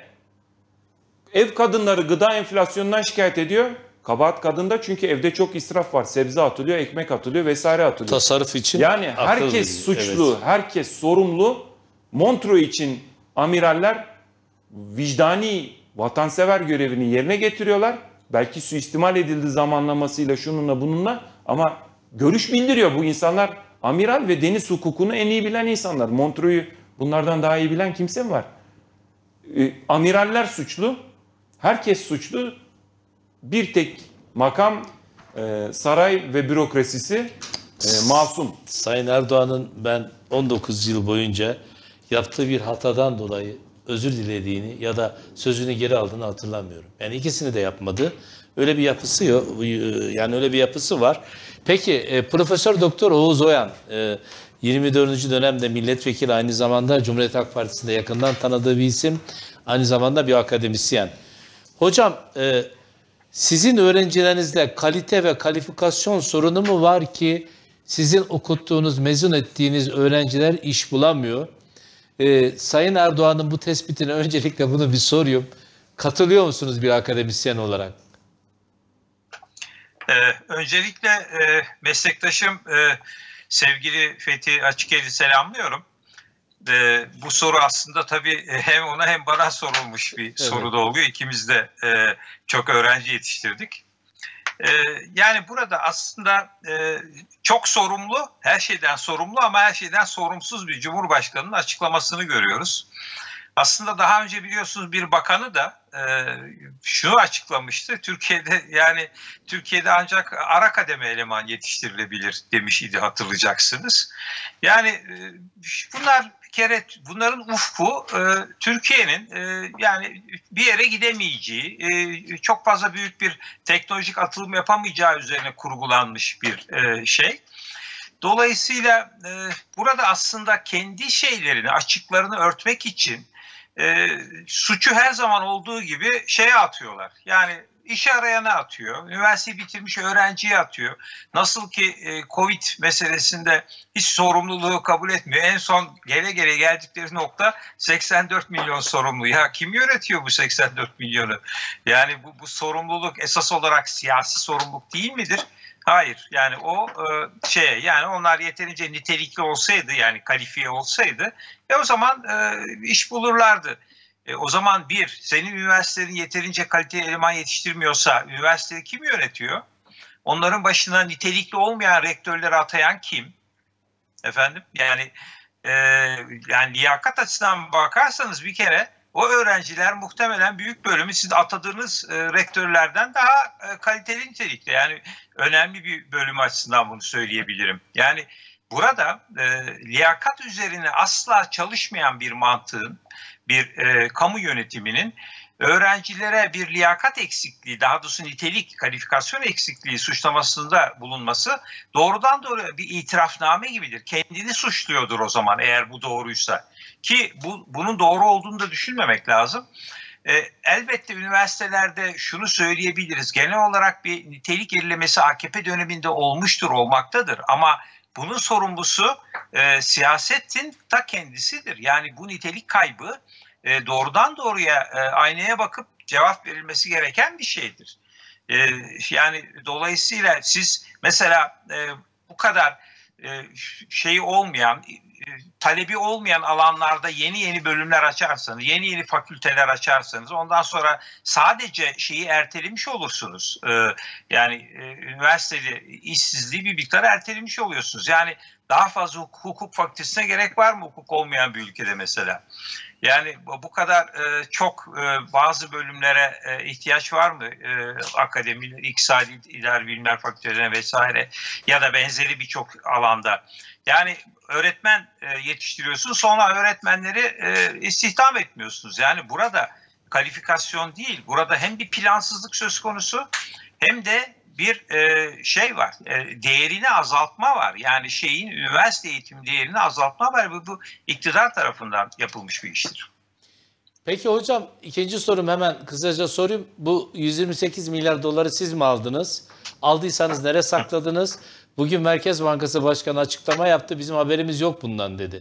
Ev kadınları gıda enflasyonundan şikayet ediyor. Kabahat kadında çünkü evde çok israf var. Sebze atılıyor, ekmek atılıyor vesaire atılıyor. Tasarruf için. Yani akıl herkes verici. suçlu, Evet. herkes sorumlu. Montreux için amiraller vicdani, vatansever görevini yerine getiriyorlar. Belki suistimal edildi zamanlamasıyla, şununla bununla, ama görüş bildiriyor bu insanlar. Amiral ve deniz hukukunu en iyi bilen insanlar. Montreux'u bunlardan daha iyi bilen kimse mi var? E, amiraller suçlu, herkes suçlu. Bir tek makam, e, saray ve bürokrasisi e, masum. Sayın Erdoğan'ın ben on dokuz yıl boyunca yaptığı bir hatadan dolayı özür dilediğini ya da sözünü geri aldığını hatırlamıyorum. Yani ikisini de yapmadı. Öyle bir yapısı yok. Yani öyle bir yapısı var. Peki e, Profesör Doktor Oğuz Oyan e, yirmi dördüncü dönemde milletvekili, aynı zamanda Cumhuriyet Halk Partisi'nde yakından tanıdığı bir isim. Aynı zamanda bir akademisyen. Hocam e, sizin öğrencilerinizde kalite ve kalifikasyon sorunu mu var ki sizin okuttuğunuz, mezun ettiğiniz öğrenciler iş bulamıyor? Ee, Sayın Erdoğan'ın bu tespitine öncelikle bunu bir sorayım. Katılıyor musunuz bir akademisyen olarak? Ee, öncelikle e, meslektaşım e, sevgili Fethi Açıkel'i selamlıyorum. E, bu soru aslında tabii hem ona hem bana sorulmuş bir evet. soru da oluyor. İkimiz de e, çok öğrenci yetiştirdik. E, yani burada aslında e, çok sorumlu, her şeyden sorumlu ama her şeyden sorumsuz bir Cumhurbaşkanı'nın açıklamasını görüyoruz. Aslında daha önce biliyorsunuz bir bakanı da e, şunu açıklamıştı. Türkiye'de yani Türkiye'de ancak ara kademe eleman yetiştirilebilir demiş idi, hatırlayacaksınız. Yani e, bunlar bir kere bunların ufku e, Türkiye'nin e, yani bir yere gidemeyeceği, e, çok fazla büyük bir teknolojik atılım yapamayacağı üzerine kurgulanmış bir e, şey. Dolayısıyla e, burada aslında kendi şeylerini, açıklarını örtmek için e, suçu her zaman olduğu gibi şeye atıyorlar. Yani işe arayana atıyor, üniversiteyi bitirmiş öğrenciye atıyor. Nasıl ki e, Covid meselesinde hiç sorumluluğu kabul etmiyor. En son gele gele geldikleri nokta seksen dört milyon sorumlu. Ya kim yönetiyor bu seksen dört milyonu? Yani bu, bu sorumluluk esas olarak siyasi sorumluluk değil midir? Hayır, yani o e, şey yani onlar yeterince nitelikli olsaydı, yani kalifiye olsaydı e o zaman e, iş bulurlardı. E, o zaman bir, senin üniversitelerin yeterince kaliteli eleman yetiştirmiyorsa üniversiteyi kim yönetiyor? Onların başına nitelikli olmayan rektörleri atayan kim? Efendim yani e, yani liyakat açısından bakarsanız bir kere o öğrenciler muhtemelen büyük bölümü siz atadığınız e, rektörlerden daha e, kaliteli nitelikli. Yani önemli bir bölüm açısından bunu söyleyebilirim. Yani burada e, liyakat üzerine asla çalışmayan bir mantığın, bir e, kamu yönetiminin öğrencilere bir liyakat eksikliği, daha doğrusu nitelik, kalifikasyon eksikliği suçlamasında bulunması doğrudan doğruya bir itirafname gibidir. Kendini suçluyordur o zaman eğer bu doğruysa. Ki bu, bunun doğru olduğunu da düşünmemek lazım. E, elbette üniversitelerde şunu söyleyebiliriz. Genel olarak bir nitelik gerilemesi A K P döneminde olmuştur, olmaktadır. Ama bunun sorumlusu e, siyasetin ta kendisidir. Yani bu nitelik kaybı e, doğrudan doğruya e, aynaya bakıp cevap verilmesi gereken bir şeydir. E, yani dolayısıyla siz mesela e, bu kadar e, şeyi olmayan, e, talebi olmayan alanlarda yeni yeni bölümler açarsanız, yeni yeni fakülteler açarsanız ondan sonra sadece şeyi ertelemiş olursunuz. E, yani e, üniversiteli işsizliği bir miktar ertelemiş oluyorsunuz. Yani daha fazla hukuk, hukuk fakültesine gerek var mı hukuk olmayan bir ülkede mesela? Yani bu kadar e, çok e, bazı bölümlere e, ihtiyaç var mı? E, akademi, iktisadi idari bilimler fakültelerine vesaire ya da benzeri birçok alanda. Yani öğretmen e, yetiştiriyorsunuz, sonra öğretmenleri e, istihdam etmiyorsunuz. Yani burada kalifikasyon değil, burada hem bir plansızlık söz konusu hem de bir e, şey var, e, değerini azaltma var. Yani şeyin, üniversite eğitim değerini azaltma var. Bu, bu iktidar tarafından yapılmış bir iştir. Peki hocam, ikinci sorum hemen kısaca sorayım. Bu yüz yirmi sekiz milyar doları siz mi aldınız? Aldıysanız nereye sakladınız? Bugün Merkez Bankası Başkanı açıklama yaptı. Bizim haberimiz yok bundan dedi.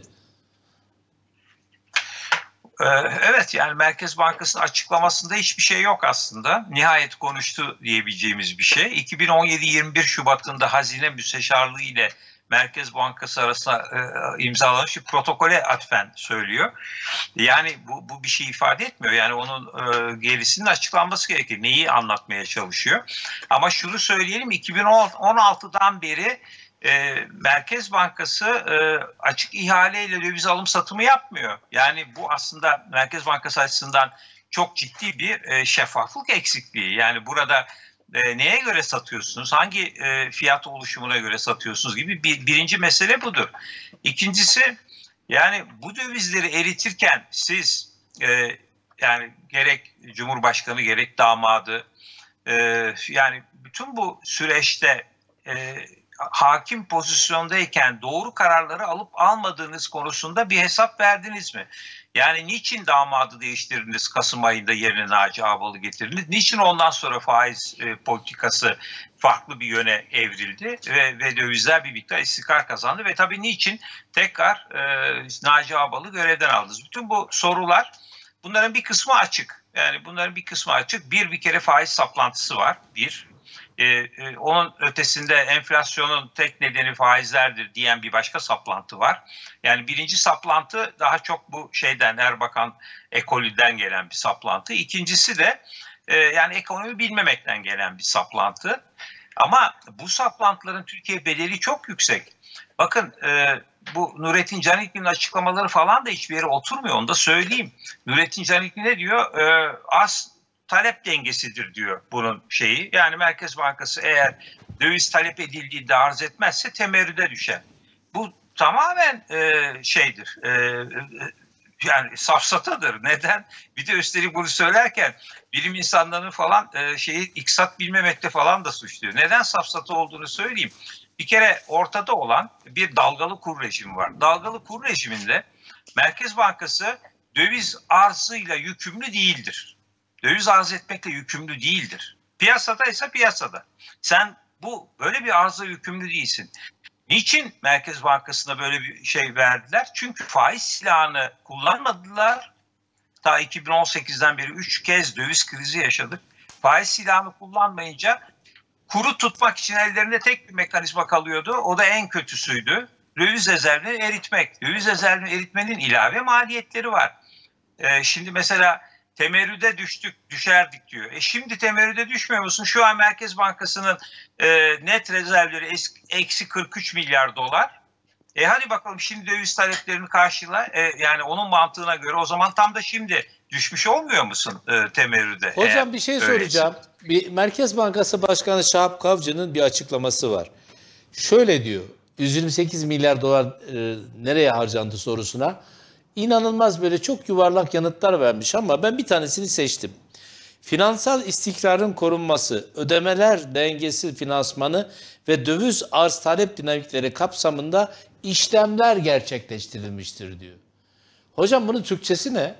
Evet, yani Merkez Bankası'nın açıklamasında hiçbir şey yok aslında. Nihayet konuştu diyebileceğimiz bir şey. iki bin on yedi yirmi bir Şubat'ında Hazine Müsteşarlığı ile Merkez Bankası arasında e, imzalanmış bir protokole atfen söylüyor. Yani bu, bu bir şey ifade etmiyor. Yani onun e, gerisinin açıklanması gerekir. Neyi anlatmaya çalışıyor? Ama şunu söyleyelim, iki bin on altıdan beri E, Merkez Bankası e, açık ihaleyle döviz alım satımı yapmıyor. Yani bu aslında Merkez Bankası açısından çok ciddi bir e, şeffaflık eksikliği. Yani burada e, neye göre satıyorsunuz, hangi e, fiyat oluşumuna göre satıyorsunuz gibi bir, birinci mesele budur. İkincisi, yani bu dövizleri eritirken siz e, yani gerek Cumhurbaşkanı gerek damadı e, yani bütün bu süreçte e, hakim pozisyondayken doğru kararları alıp almadığınız konusunda bir hesap verdiniz mi? Yani niçin damadı değiştirdiniz, Kasım ayında yerine Naci Ağbal'ı getirdiniz? Niçin ondan sonra faiz e, politikası farklı bir yöne evrildi ve, ve dövizler bir miktar istikrar kazandı? Ve tabii niçin tekrar e, Naci Ağbal'ı görevden aldınız? Bütün bu sorular, bunların bir kısmı açık. Yani bunların bir kısmı açık. Bir, bir kere faiz saplantısı var. Bir. e, e, onun ötesinde enflasyonun tek nedeni faizlerdir diyen bir başka saplantı var. Yani birinci saplantı daha çok bu şeyden, Erbakan ekolünden gelen bir saplantı. İkincisi de e, yani ekonomi bilmemekten gelen bir saplantı. Ama bu saplantıların Türkiye bedeli çok yüksek. Bakın e, bu Nurettin Canikli'nin açıklamaları falan da hiçbir yere oturmuyor, onu da söyleyeyim. Nurettin Canikli ne diyor? E, az talep dengesidir diyor bunun şeyi. Yani Merkez Bankası eğer döviz talep edildiğinde arz etmezse temerrüde düşer. Bu tamamen e, şeydir. E, yani safsatadır. Neden? Bir de üstelik bunu söylerken bilim insanlarının falan e, şeyi iktisat bilmemekte falan da suçluyor. Neden safsata olduğunu söyleyeyim. Bir kere ortada olan bir dalgalı kur rejimi var. Dalgalı kur rejiminde Merkez Bankası döviz arzıyla yükümlü değildir. Döviz arz etmekle yükümlü değildir. Piyasada ise piyasada. Sen bu böyle bir arza yükümlü değilsin. Niçin Merkez Bankası'na böyle bir şey verdiler? Çünkü faiz silahını kullanmadılar. Ta iki bin on sekizden beri üç kez döviz krizi yaşadık. Faiz silahını kullanmayınca kuru tutmak için ellerinde tek bir mekanizma kalıyordu. O da en kötüsüydü. Döviz rezervini eritmek. Döviz rezervini eritmenin ilave maliyetleri var. Ee, şimdi mesela temerrüde düştük, düşerdik diyor. E şimdi temerrüde düşmüyor musun? Şu an Merkez Bankası'nın e, net rezervleri es, eksi kırk üç milyar dolar. E hadi bakalım şimdi döviz taleplerini karşıla. E, yani onun mantığına göre o zaman tam da şimdi düşmüş olmuyor musun e, temerrüde? Hocam bir şey soracağım. Bir Merkez Bankası Başkanı Şahap Kavcı'nın bir açıklaması var. Şöyle diyor. yüz yirmi sekiz milyar dolar e, nereye harcandı sorusuna. İnanılmaz böyle çok yuvarlak yanıtlar vermiş ama ben bir tanesini seçtim. Finansal istikrarın korunması, ödemeler dengesi finansmanı ve döviz arz talep dinamikleri kapsamında işlemler gerçekleştirilmiştir diyor. Hocam bunun Türkçesi ne?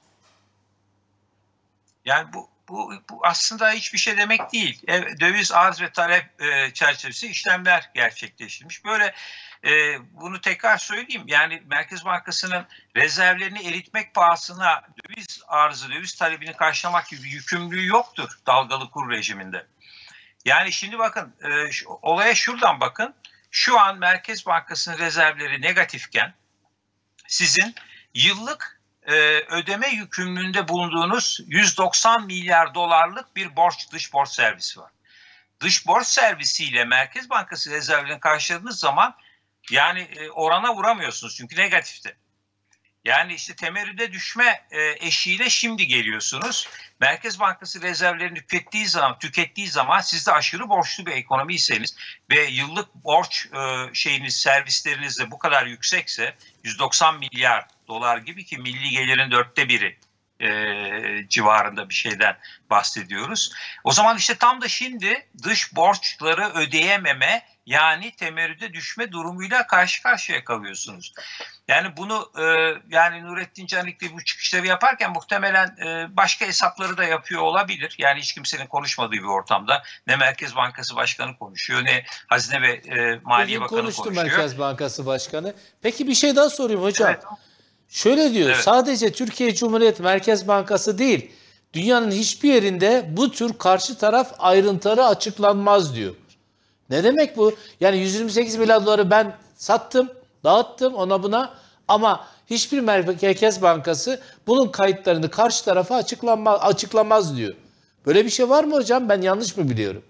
Yani bu, bu, bu aslında hiçbir şey demek değil. E, döviz arz ve talep e, çerçevesi işlemler gerçekleştirilmiş. Böyle e, bunu tekrar söyleyeyim. Yani Merkez Bankası'nın rezervlerini eritmek pahasına döviz arzı, döviz talebini karşılamak gibi bir yükümlülüğü yoktur dalgalı kur rejiminde. Yani şimdi bakın e, şu, olaya şuradan bakın. Şu an Merkez Bankası'nın rezervleri negatifken sizin yıllık e, ödeme yükümlülüğünde bulunduğunuz yüz doksan milyar dolarlık bir borç, dış borç servisi var. Dış borç servisiyle Merkez Bankası rezervlerini karşıladığınız zaman yani e, orana vuramıyorsunuz çünkü negatifte. Yani işte temerrüde düşme e, eşiğine şimdi geliyorsunuz. Merkez Bankası rezervlerini tükettiği zaman, tükettiği zaman siz de aşırı borçlu bir ekonomiyseniz ve yıllık borç e, şeyiniz, servisleriniz de bu kadar yüksekse yüz doksan milyar dolar gibi ki milli gelirin dörtte biri e, civarında bir şeyden bahsediyoruz. O zaman işte tam da şimdi dış borçları ödeyememe yani temerrüde düşme durumuyla karşı karşıya kalıyorsunuz. Yani bunu e, yani Nurettin Canikli bu çıkışları yaparken muhtemelen e, başka hesapları da yapıyor olabilir. Yani hiç kimsenin konuşmadığı bir ortamda ne Merkez Bankası Başkanı konuşuyor ne Hazine ve e, Maliye Bugün Bakanı konuştu konuşuyor. Merkez Bankası Başkanı. Peki bir şey daha sorayım hocam. Evet. Şöyle diyor, Evet. sadece Türkiye Cumhuriyet Merkez Bankası değil, dünyanın hiçbir yerinde bu tür karşı taraf ayrıntıları açıklanmaz diyor. Ne demek bu? Yani yüz yirmi sekiz milyar doları ben sattım, dağıttım ona buna ama hiçbir Merkez Bankası bunun kayıtlarını karşı tarafa açıklanmaz, açıklamaz diyor. Böyle bir şey var mı hocam? Ben yanlış mı biliyorum?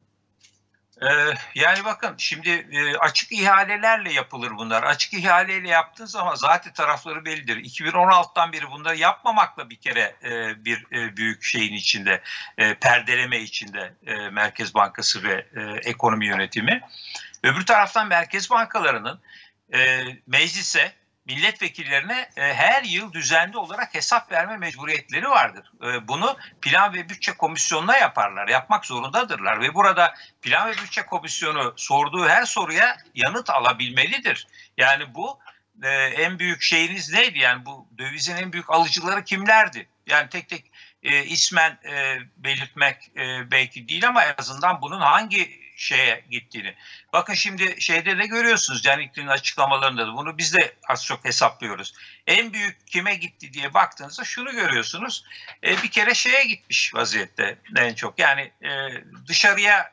Ee, yani bakın şimdi e, açık ihalelerle yapılır bunlar. Açık ihaleyle yaptığın zaman zaten tarafları bellidir. iki bin on altıdan beri bunları yapmamakla bir kere e, bir e, büyük şeyin içinde, e, perdeleme içinde e, Merkez Bankası ve e, ekonomi yönetimi. Öbür taraftan merkez bankalarının e, meclise, milletvekillerine e, her yıl düzenli olarak hesap verme mecburiyetleri vardır. E, bunu Plan ve Bütçe Komisyonu'na yaparlar, yapmak zorundadırlar ve burada Plan ve Bütçe Komisyonu sorduğu her soruya yanıt alabilmelidir. Yani bu e, en büyük şeyiniz neydi? Yani bu dövizin en büyük alıcıları kimlerdi? Yani tek tek e, ismen e, belirtmek e, belki değil ama en azından bunun hangi şeye gittiğini. Bakın şimdi şeyde de görüyorsunuz Canikli'nin açıklamalarında da bunu biz de az çok hesaplıyoruz. En büyük kime gitti diye baktığınızda şunu görüyorsunuz. E, bir kere şeye gitmiş vaziyette en çok. Yani e, dışarıya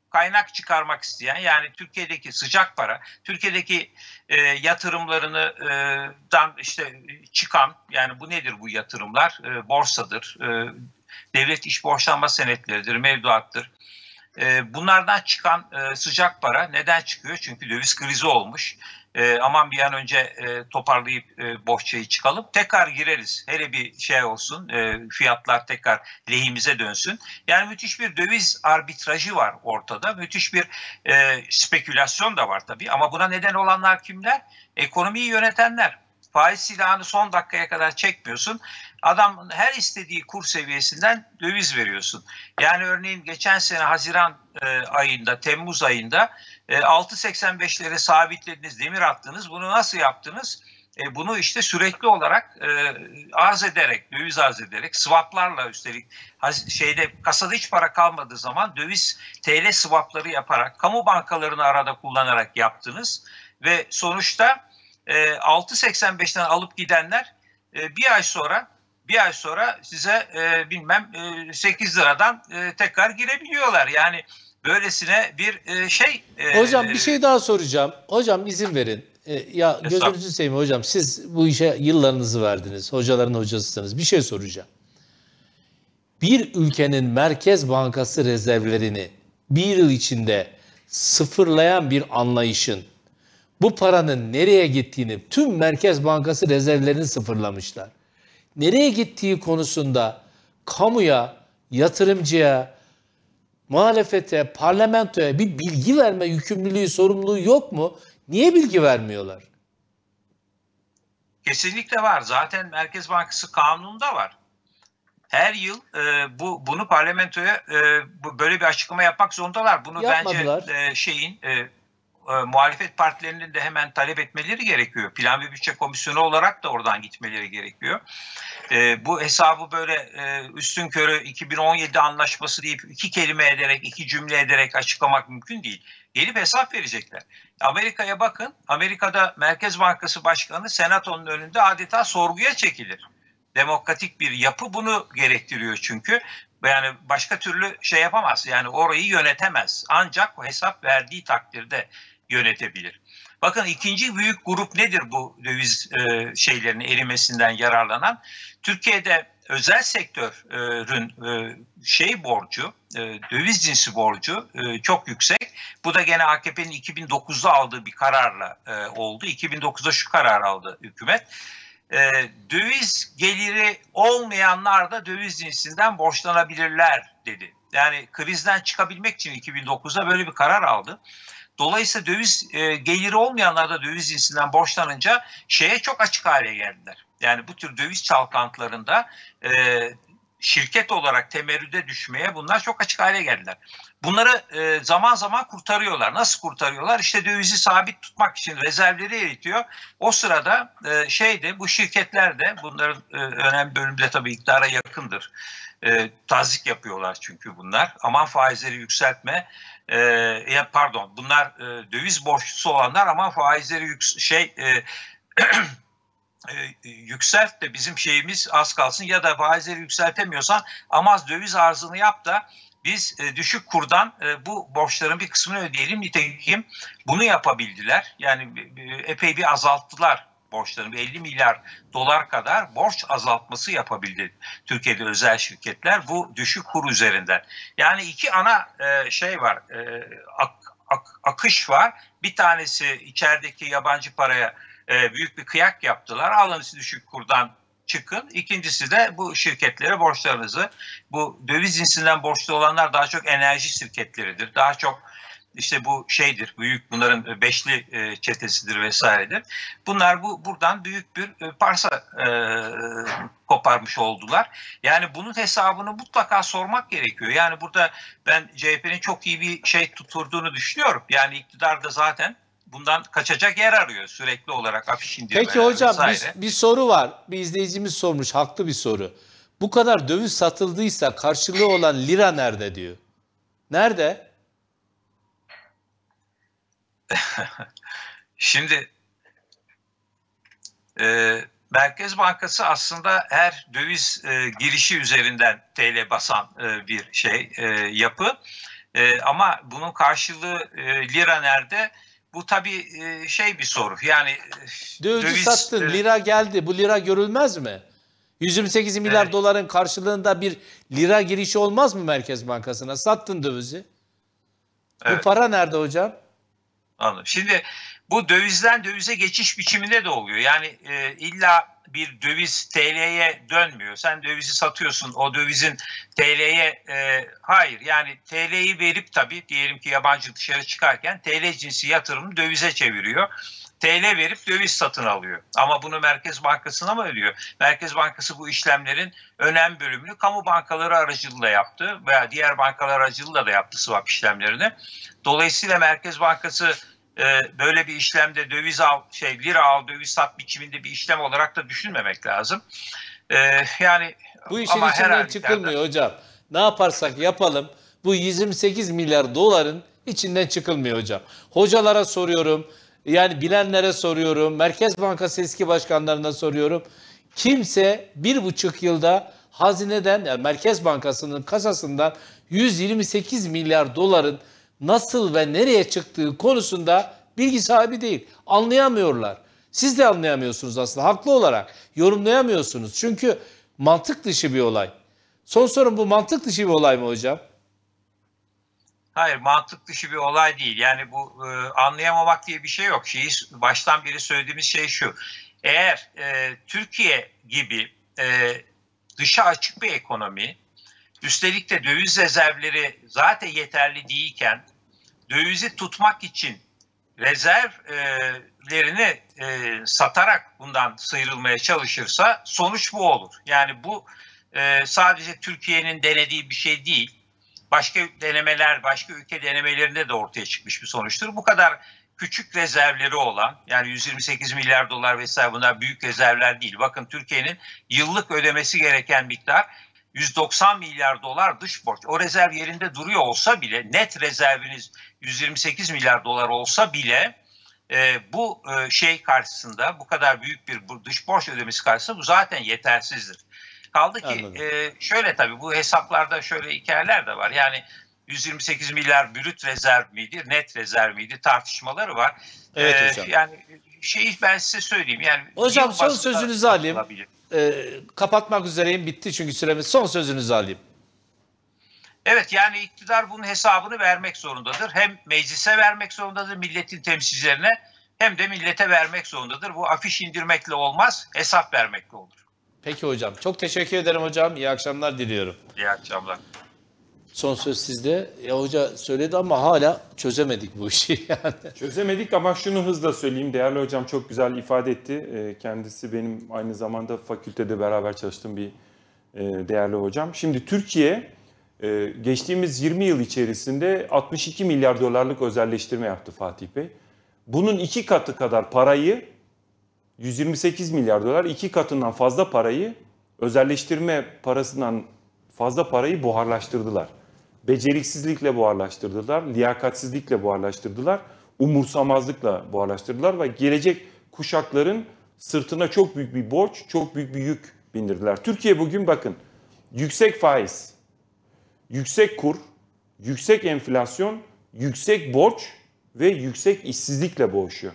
kaynak çıkarmak isteyen, yani Türkiye'deki sıcak para, Türkiye'deki e, yatırımlarını e, dan işte çıkan, yani bu nedir bu yatırımlar? E, borsadır, e, devlet iş borçlanma senetleridir, mevduattır. E, bunlardan çıkan e, sıcak para neden çıkıyor? Çünkü döviz krizi olmuş. E, aman bir an önce e, toparlayıp e, bohçayı çıkalım. Tekrar gireriz. Hele bir şey olsun, e, fiyatlar tekrar lehimize dönsün. Yani müthiş bir döviz arbitrajı var ortada. Müthiş bir e, spekülasyon da var tabii. Ama buna neden olanlar kimler? Ekonomiyi yönetenler. Faiz silahını son dakikaya kadar çekmiyorsun. Adam her istediği kur seviyesinden döviz veriyorsun. Yani örneğin geçen sene Haziran e, ayında, Temmuz ayında e, altı seksen beşlere sabitlediniz, demir attınız. Bunu nasıl yaptınız? E, bunu işte sürekli olarak e, arz ederek, döviz arz ederek, swaplarla, üstelik şeyde kasada hiç para kalmadığı zaman döviz T L swapları yaparak, kamu bankalarını arada kullanarak yaptınız. Ve sonuçta e, altı seksen beşten alıp gidenler e, bir ay sonra bir ay sonra size e, bilmem e, sekiz liradan e, tekrar girebiliyorlar. Yani böylesine bir e, şey. E, Hocam bir şey daha soracağım. Hocam izin verin. E, ya gözünüzü seveyim hocam. Siz bu işe yıllarınızı verdiniz. Hocaların hocasısınız. Bir şey soracağım. Bir ülkenin Merkez Bankası rezervlerini bir yıl içinde sıfırlayan bir anlayışın bu paranın nereye gittiğini, tüm Merkez Bankası rezervlerini sıfırlamışlar. Nereye gittiği konusunda kamuya, yatırımcıya, muhalefete, parlamentoya bir bilgi verme yükümlülüğü, sorumluluğu yok mu? Niye bilgi vermiyorlar? Kesinlikle var. Zaten Merkez Bankası kanununda var. Her yıl e, bu bunu parlamentoya e, bu, böyle bir açıklama yapmak zorundalar. Bunu Yapmadılar. bence e, şeyin e, e, muhalefet partilerinin de hemen talep etmeleri gerekiyor. Plan ve Bütçe Komisyonu olarak da oradan gitmeleri gerekiyor. E, bu hesabı böyle e, üstünkörü iki bin on yedi anlaşması deyip iki kelime ederek, iki cümle ederek açıklamak mümkün değil. Gelip hesap verecekler. Amerika'ya bakın. Amerika'da Merkez Bankası Başkanı Senato'nun önünde adeta sorguya çekilir. Demokratik bir yapı bunu gerektiriyor çünkü. Yani başka türlü şey yapamaz. Yani orayı yönetemez. Ancak hesap verdiği takdirde yönetebilir. Bakın ikinci büyük grup nedir bu döviz e, şeylerinin erimesinden yararlanan? Türkiye'de özel sektörün e, şey borcu, e, döviz cinsi borcu e, çok yüksek. Bu da gene A K P'nin iki bin dokuzda aldığı bir kararla e, oldu. iki bin dokuzda şu karar aldı hükümet. E, döviz geliri olmayanlar da döviz cinsinden borçlanabilirler dedi. Yani krizden çıkabilmek için iki bin dokuzda böyle bir karar aldı. Dolayısıyla döviz e, geliri olmayanlar da döviz cinsinden borçlanınca şeye çok açık hale geldiler. Yani bu tür döviz çalkantılarında e, şirket olarak temerrüde düşmeye bunlar çok açık hale geldiler. Bunları e, zaman zaman kurtarıyorlar. Nasıl kurtarıyorlar? İşte dövizi sabit tutmak için rezervleri eritiyor. O sırada e, şeyde bu şirketler de bunların e, önemli bölümü de tabii iktidara yakındır. E, tazik yapıyorlar çünkü bunlar. Aman faizleri yükseltme. E, pardon bunlar e, döviz borçlusu olanlar aman faizleri yüks şey e, e, yükselt de bizim şeyimiz az kalsın ya da faizleri yükseltemiyorsan ama az döviz arzını yap da biz e, düşük kurdan e, bu borçların bir kısmını ödeyelim. Nitekim bunu yapabildiler. Yani e, epey bir azalttılar borçlarını. elli milyar dolar kadar borç azaltması yapabildi Türkiye'de özel şirketler bu düşük kur üzerinden. Yani iki ana e, şey var, e, ak, ak, akış var. Bir tanesi içerideki yabancı paraya e, büyük bir kıyak yaptılar. Alın düşük kurdan çıkın. İkincisi de bu şirketlere borçlarınızı, bu döviz cinsinden borçlu olanlar daha çok enerji şirketleridir. Daha çok işte bu şeydir, büyük bunların beşli çetesidir vesairedir. Bunlar bu buradan büyük bir parça e, koparmış oldular. Yani bunun hesabını mutlaka sormak gerekiyor. Yani burada ben C H P'nin çok iyi bir şey tuturduğunu düşünüyorum. Yani iktidar da zaten bundan kaçacak yer arıyor sürekli olarak afiş indirmeler Peki hocam vesaire. bir, bir soru var. Bir izleyicimiz sormuş, haklı bir soru. Bu kadar döviz satıldıysa karşılığı olan lira nerede diyor. Nerede? Şimdi e, Merkez Bankası aslında her döviz e, girişi üzerinden T L basan e, bir şey e, yapı. E, ama bunun karşılığı e, lira nerede? Bu tabii e, şey bir soru. Yani e, Dövizi döviz, sattın, e, lira geldi. Bu lira görülmez mi? yüz yirmi sekiz milyar Evet. doların karşılığında bir lira girişi olmaz mı Merkez Bankası'na? Sattın dövizi. Bu Evet. para nerede hocam? Anladım. Şimdi bu dövizden dövize geçiş biçiminde de oluyor. Yani e, illa bir döviz T L'ye dönmüyor. Sen dövizi satıyorsun. O dövizin T L'ye e, hayır. Yani T L'yi verip tabii diyelim ki yabancı dışarı çıkarken T L cinsi yatırımı dövize çeviriyor. T L verip döviz satın alıyor. Ama bunu Merkez Bankası'na mı ödüyor? Merkez Bankası bu işlemlerin önem bölümünü kamu bankaları aracılığıyla yaptı veya diğer bankalar aracılığıyla da yaptı swap işlemlerini. Dolayısıyla Merkez Bankası e, böyle bir işlemde döviz al, şey lira al, döviz sat biçiminde bir işlem olarak da düşünmemek lazım. E, yani Bu işin ama içinden her çıkılmıyor hocam. Ne yaparsak yapalım bu yüz yirmi sekiz milyar doların içinden çıkılmıyor hocam. Hocalara soruyorum, yani bilenlere soruyorum, Merkez Bankası eski başkanlarına soruyorum. Kimse bir buçuk yılda hazineden, yani Merkez Bankası'nın kasasından yüz yirmi sekiz milyar doların nasıl ve nereye çıktığı konusunda bilgi sahibi değil. Anlayamıyorlar. Siz de anlayamıyorsunuz aslında haklı olarak. Yorumlayamıyorsunuz. Çünkü mantık dışı bir olay. Son sorum, bu mantık dışı bir olay mı hocam? Hayır, mantık dışı bir olay değil. Yani bu e, anlayamamak diye bir şey yok. Şeyi baştan beri söylediğimiz şey şu. Eğer e, Türkiye gibi e, dışa açık bir ekonomi, üstelik de döviz rezervleri zaten yeterli değilken dövizi tutmak için rezervlerini e, satarak bundan sıyrılmaya çalışırsa sonuç bu olur. Yani bu e, sadece Türkiye'nin denediği bir şey değil. Başka denemeler, başka ülke denemelerinde de ortaya çıkmış bir sonuçtur. Bu kadar küçük rezervleri olan, yani yüz yirmi sekiz milyar dolar vesaire, bunlar büyük rezervler değil. Bakın Türkiye'nin yıllık ödemesi gereken miktar yüz doksan milyar dolar dış borç. O rezerv yerinde duruyor olsa bile, net rezerviniz yüz yirmi sekiz milyar dolar olsa bile e, bu e, şey karşısında, bu kadar büyük bir dış borç ödemesi karşısında bu zaten yetersizdir. Kaldı ki e, şöyle, tabii bu hesaplarda şöyle hikayeler de var. Yani yüz yirmi sekiz milyar brüt rezerv miydi, net rezerv miydi tartışmaları var. Evet e, hocam. Yani şeyi ben size söyleyeyim. Yani Hocam son basında sözünüzü alayım. yapılabilir. Ee, kapatmak üzereyim. Bitti çünkü süremiz. Son sözünüzü alayım. Evet, yani iktidar bunun hesabını vermek zorundadır. Hem meclise vermek zorundadır, milletin temsilcilerine, hem de millete vermek zorundadır. Bu afiş indirmekle olmaz, hesap vermekle olur. Peki hocam. Çok teşekkür ederim hocam. İyi akşamlar diliyorum. İyi akşamlar. Son söz sizde. Ya hoca söyledi ama hala çözemedik bu işi yani. Çözemedik ama şunu hızla söyleyeyim. Değerli hocam çok güzel ifade etti. Kendisi benim aynı zamanda fakültede beraber çalıştığım bir değerli hocam. Şimdi Türkiye geçtiğimiz yirmi yıl içerisinde altmış iki milyar dolarlık özelleştirme yaptı Fatih Bey. Bunun iki katı kadar parayı, yüz yirmi sekiz milyar dolar, iki katından fazla parayı, özelleştirme parasından fazla parayı buharlaştırdılar. Beceriksizlikle buharlaştırdılar, liyakatsizlikle buharlaştırdılar, umursamazlıkla buharlaştırdılar ve gelecek kuşakların sırtına çok büyük bir borç, çok büyük bir yük bindirdiler. Türkiye bugün bakın, yüksek faiz, yüksek kur, yüksek enflasyon, yüksek borç ve yüksek işsizlikle boğuşuyor.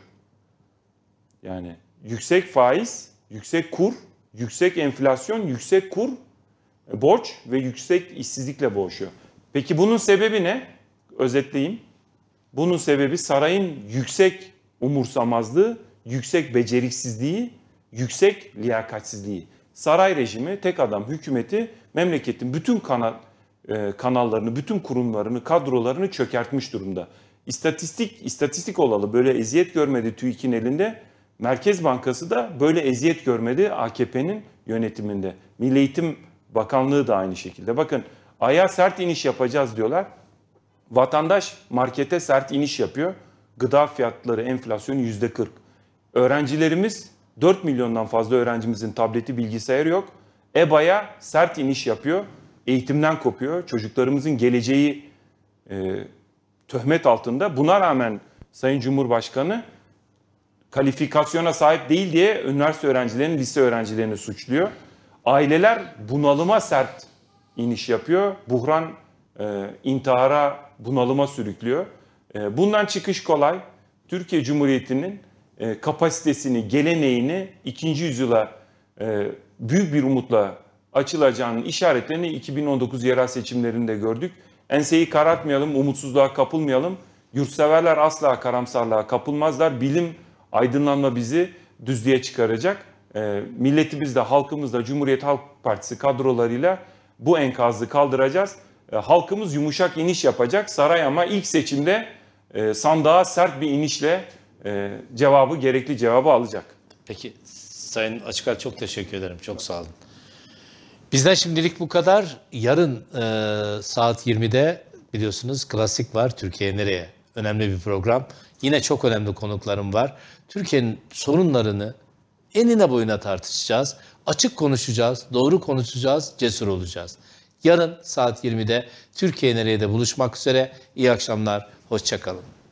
Yani yüksek faiz, yüksek kur, yüksek enflasyon, yüksek kur, borç ve yüksek işsizlikle boğuşuyor. Peki bunun sebebi ne? Özetleyeyim. Bunun sebebi sarayın yüksek umursamazlığı, yüksek beceriksizliği, yüksek liyakatsizliği. Saray rejimi, tek adam hükümeti memleketin bütün kanal, e, kanallarını, bütün kurumlarını, kadrolarını çökertmiş durumda. İstatistik, istatistik olalı böyle eziyet görmedi TÜİK'in elinde. Merkez Bankası da böyle eziyet görmedi A K P'nin yönetiminde. Milli Eğitim Bakanlığı da aynı şekilde. Bakın aya sert iniş yapacağız diyorlar. Vatandaş markete sert iniş yapıyor. Gıda fiyatları, enflasyonu yüzde kırk. Öğrencilerimiz, dört milyondan fazla öğrencimizin tableti, bilgisayarı yok. E B A'ya sert iniş yapıyor. Eğitimden kopuyor. Çocuklarımızın geleceği e, töhmet altında. Buna rağmen Sayın Cumhurbaşkanı kalifikasyona sahip değil diye üniversite öğrencilerini, lise öğrencilerini suçluyor. Aileler bunalıma sert iniş yapıyor. Buhran, e, intihara bunalıma sürüklüyor. E, bundan çıkış kolay. Türkiye Cumhuriyeti'nin e, kapasitesini, geleneğini ikinci yüzyıla e, büyük bir umutla açılacağının işaretlerini iki bin on dokuz yerel seçimlerinde gördük. Enseyi karartmayalım, umutsuzluğa kapılmayalım. Yurtseverler asla karamsarlığa kapılmazlar. Bilim, aydınlanma bizi düzlüğe çıkaracak. E, milletimiz de, halkımız da Cumhuriyet Halk Partisi kadrolarıyla bu enkazı kaldıracağız. E, halkımız yumuşak iniş yapacak. Saray ama ilk seçimde e, sandığa sert bir inişle e, cevabı, gerekli cevabı alacak. Peki Sayın Açıkar, çok teşekkür ederim. Çok sağ olun. Bizden şimdilik bu kadar. Yarın e, saat yirmide biliyorsunuz Klasik var. Türkiye Nereye? Önemli bir program. Yine çok önemli konuklarım var. Türkiye'nin sorunlarını enine boyuna tartışacağız. Açık konuşacağız, doğru konuşacağız, cesur olacağız. Yarın saat yirmide Türkiye Nereye'de buluşmak üzere. İyi akşamlar, hoşça kalın.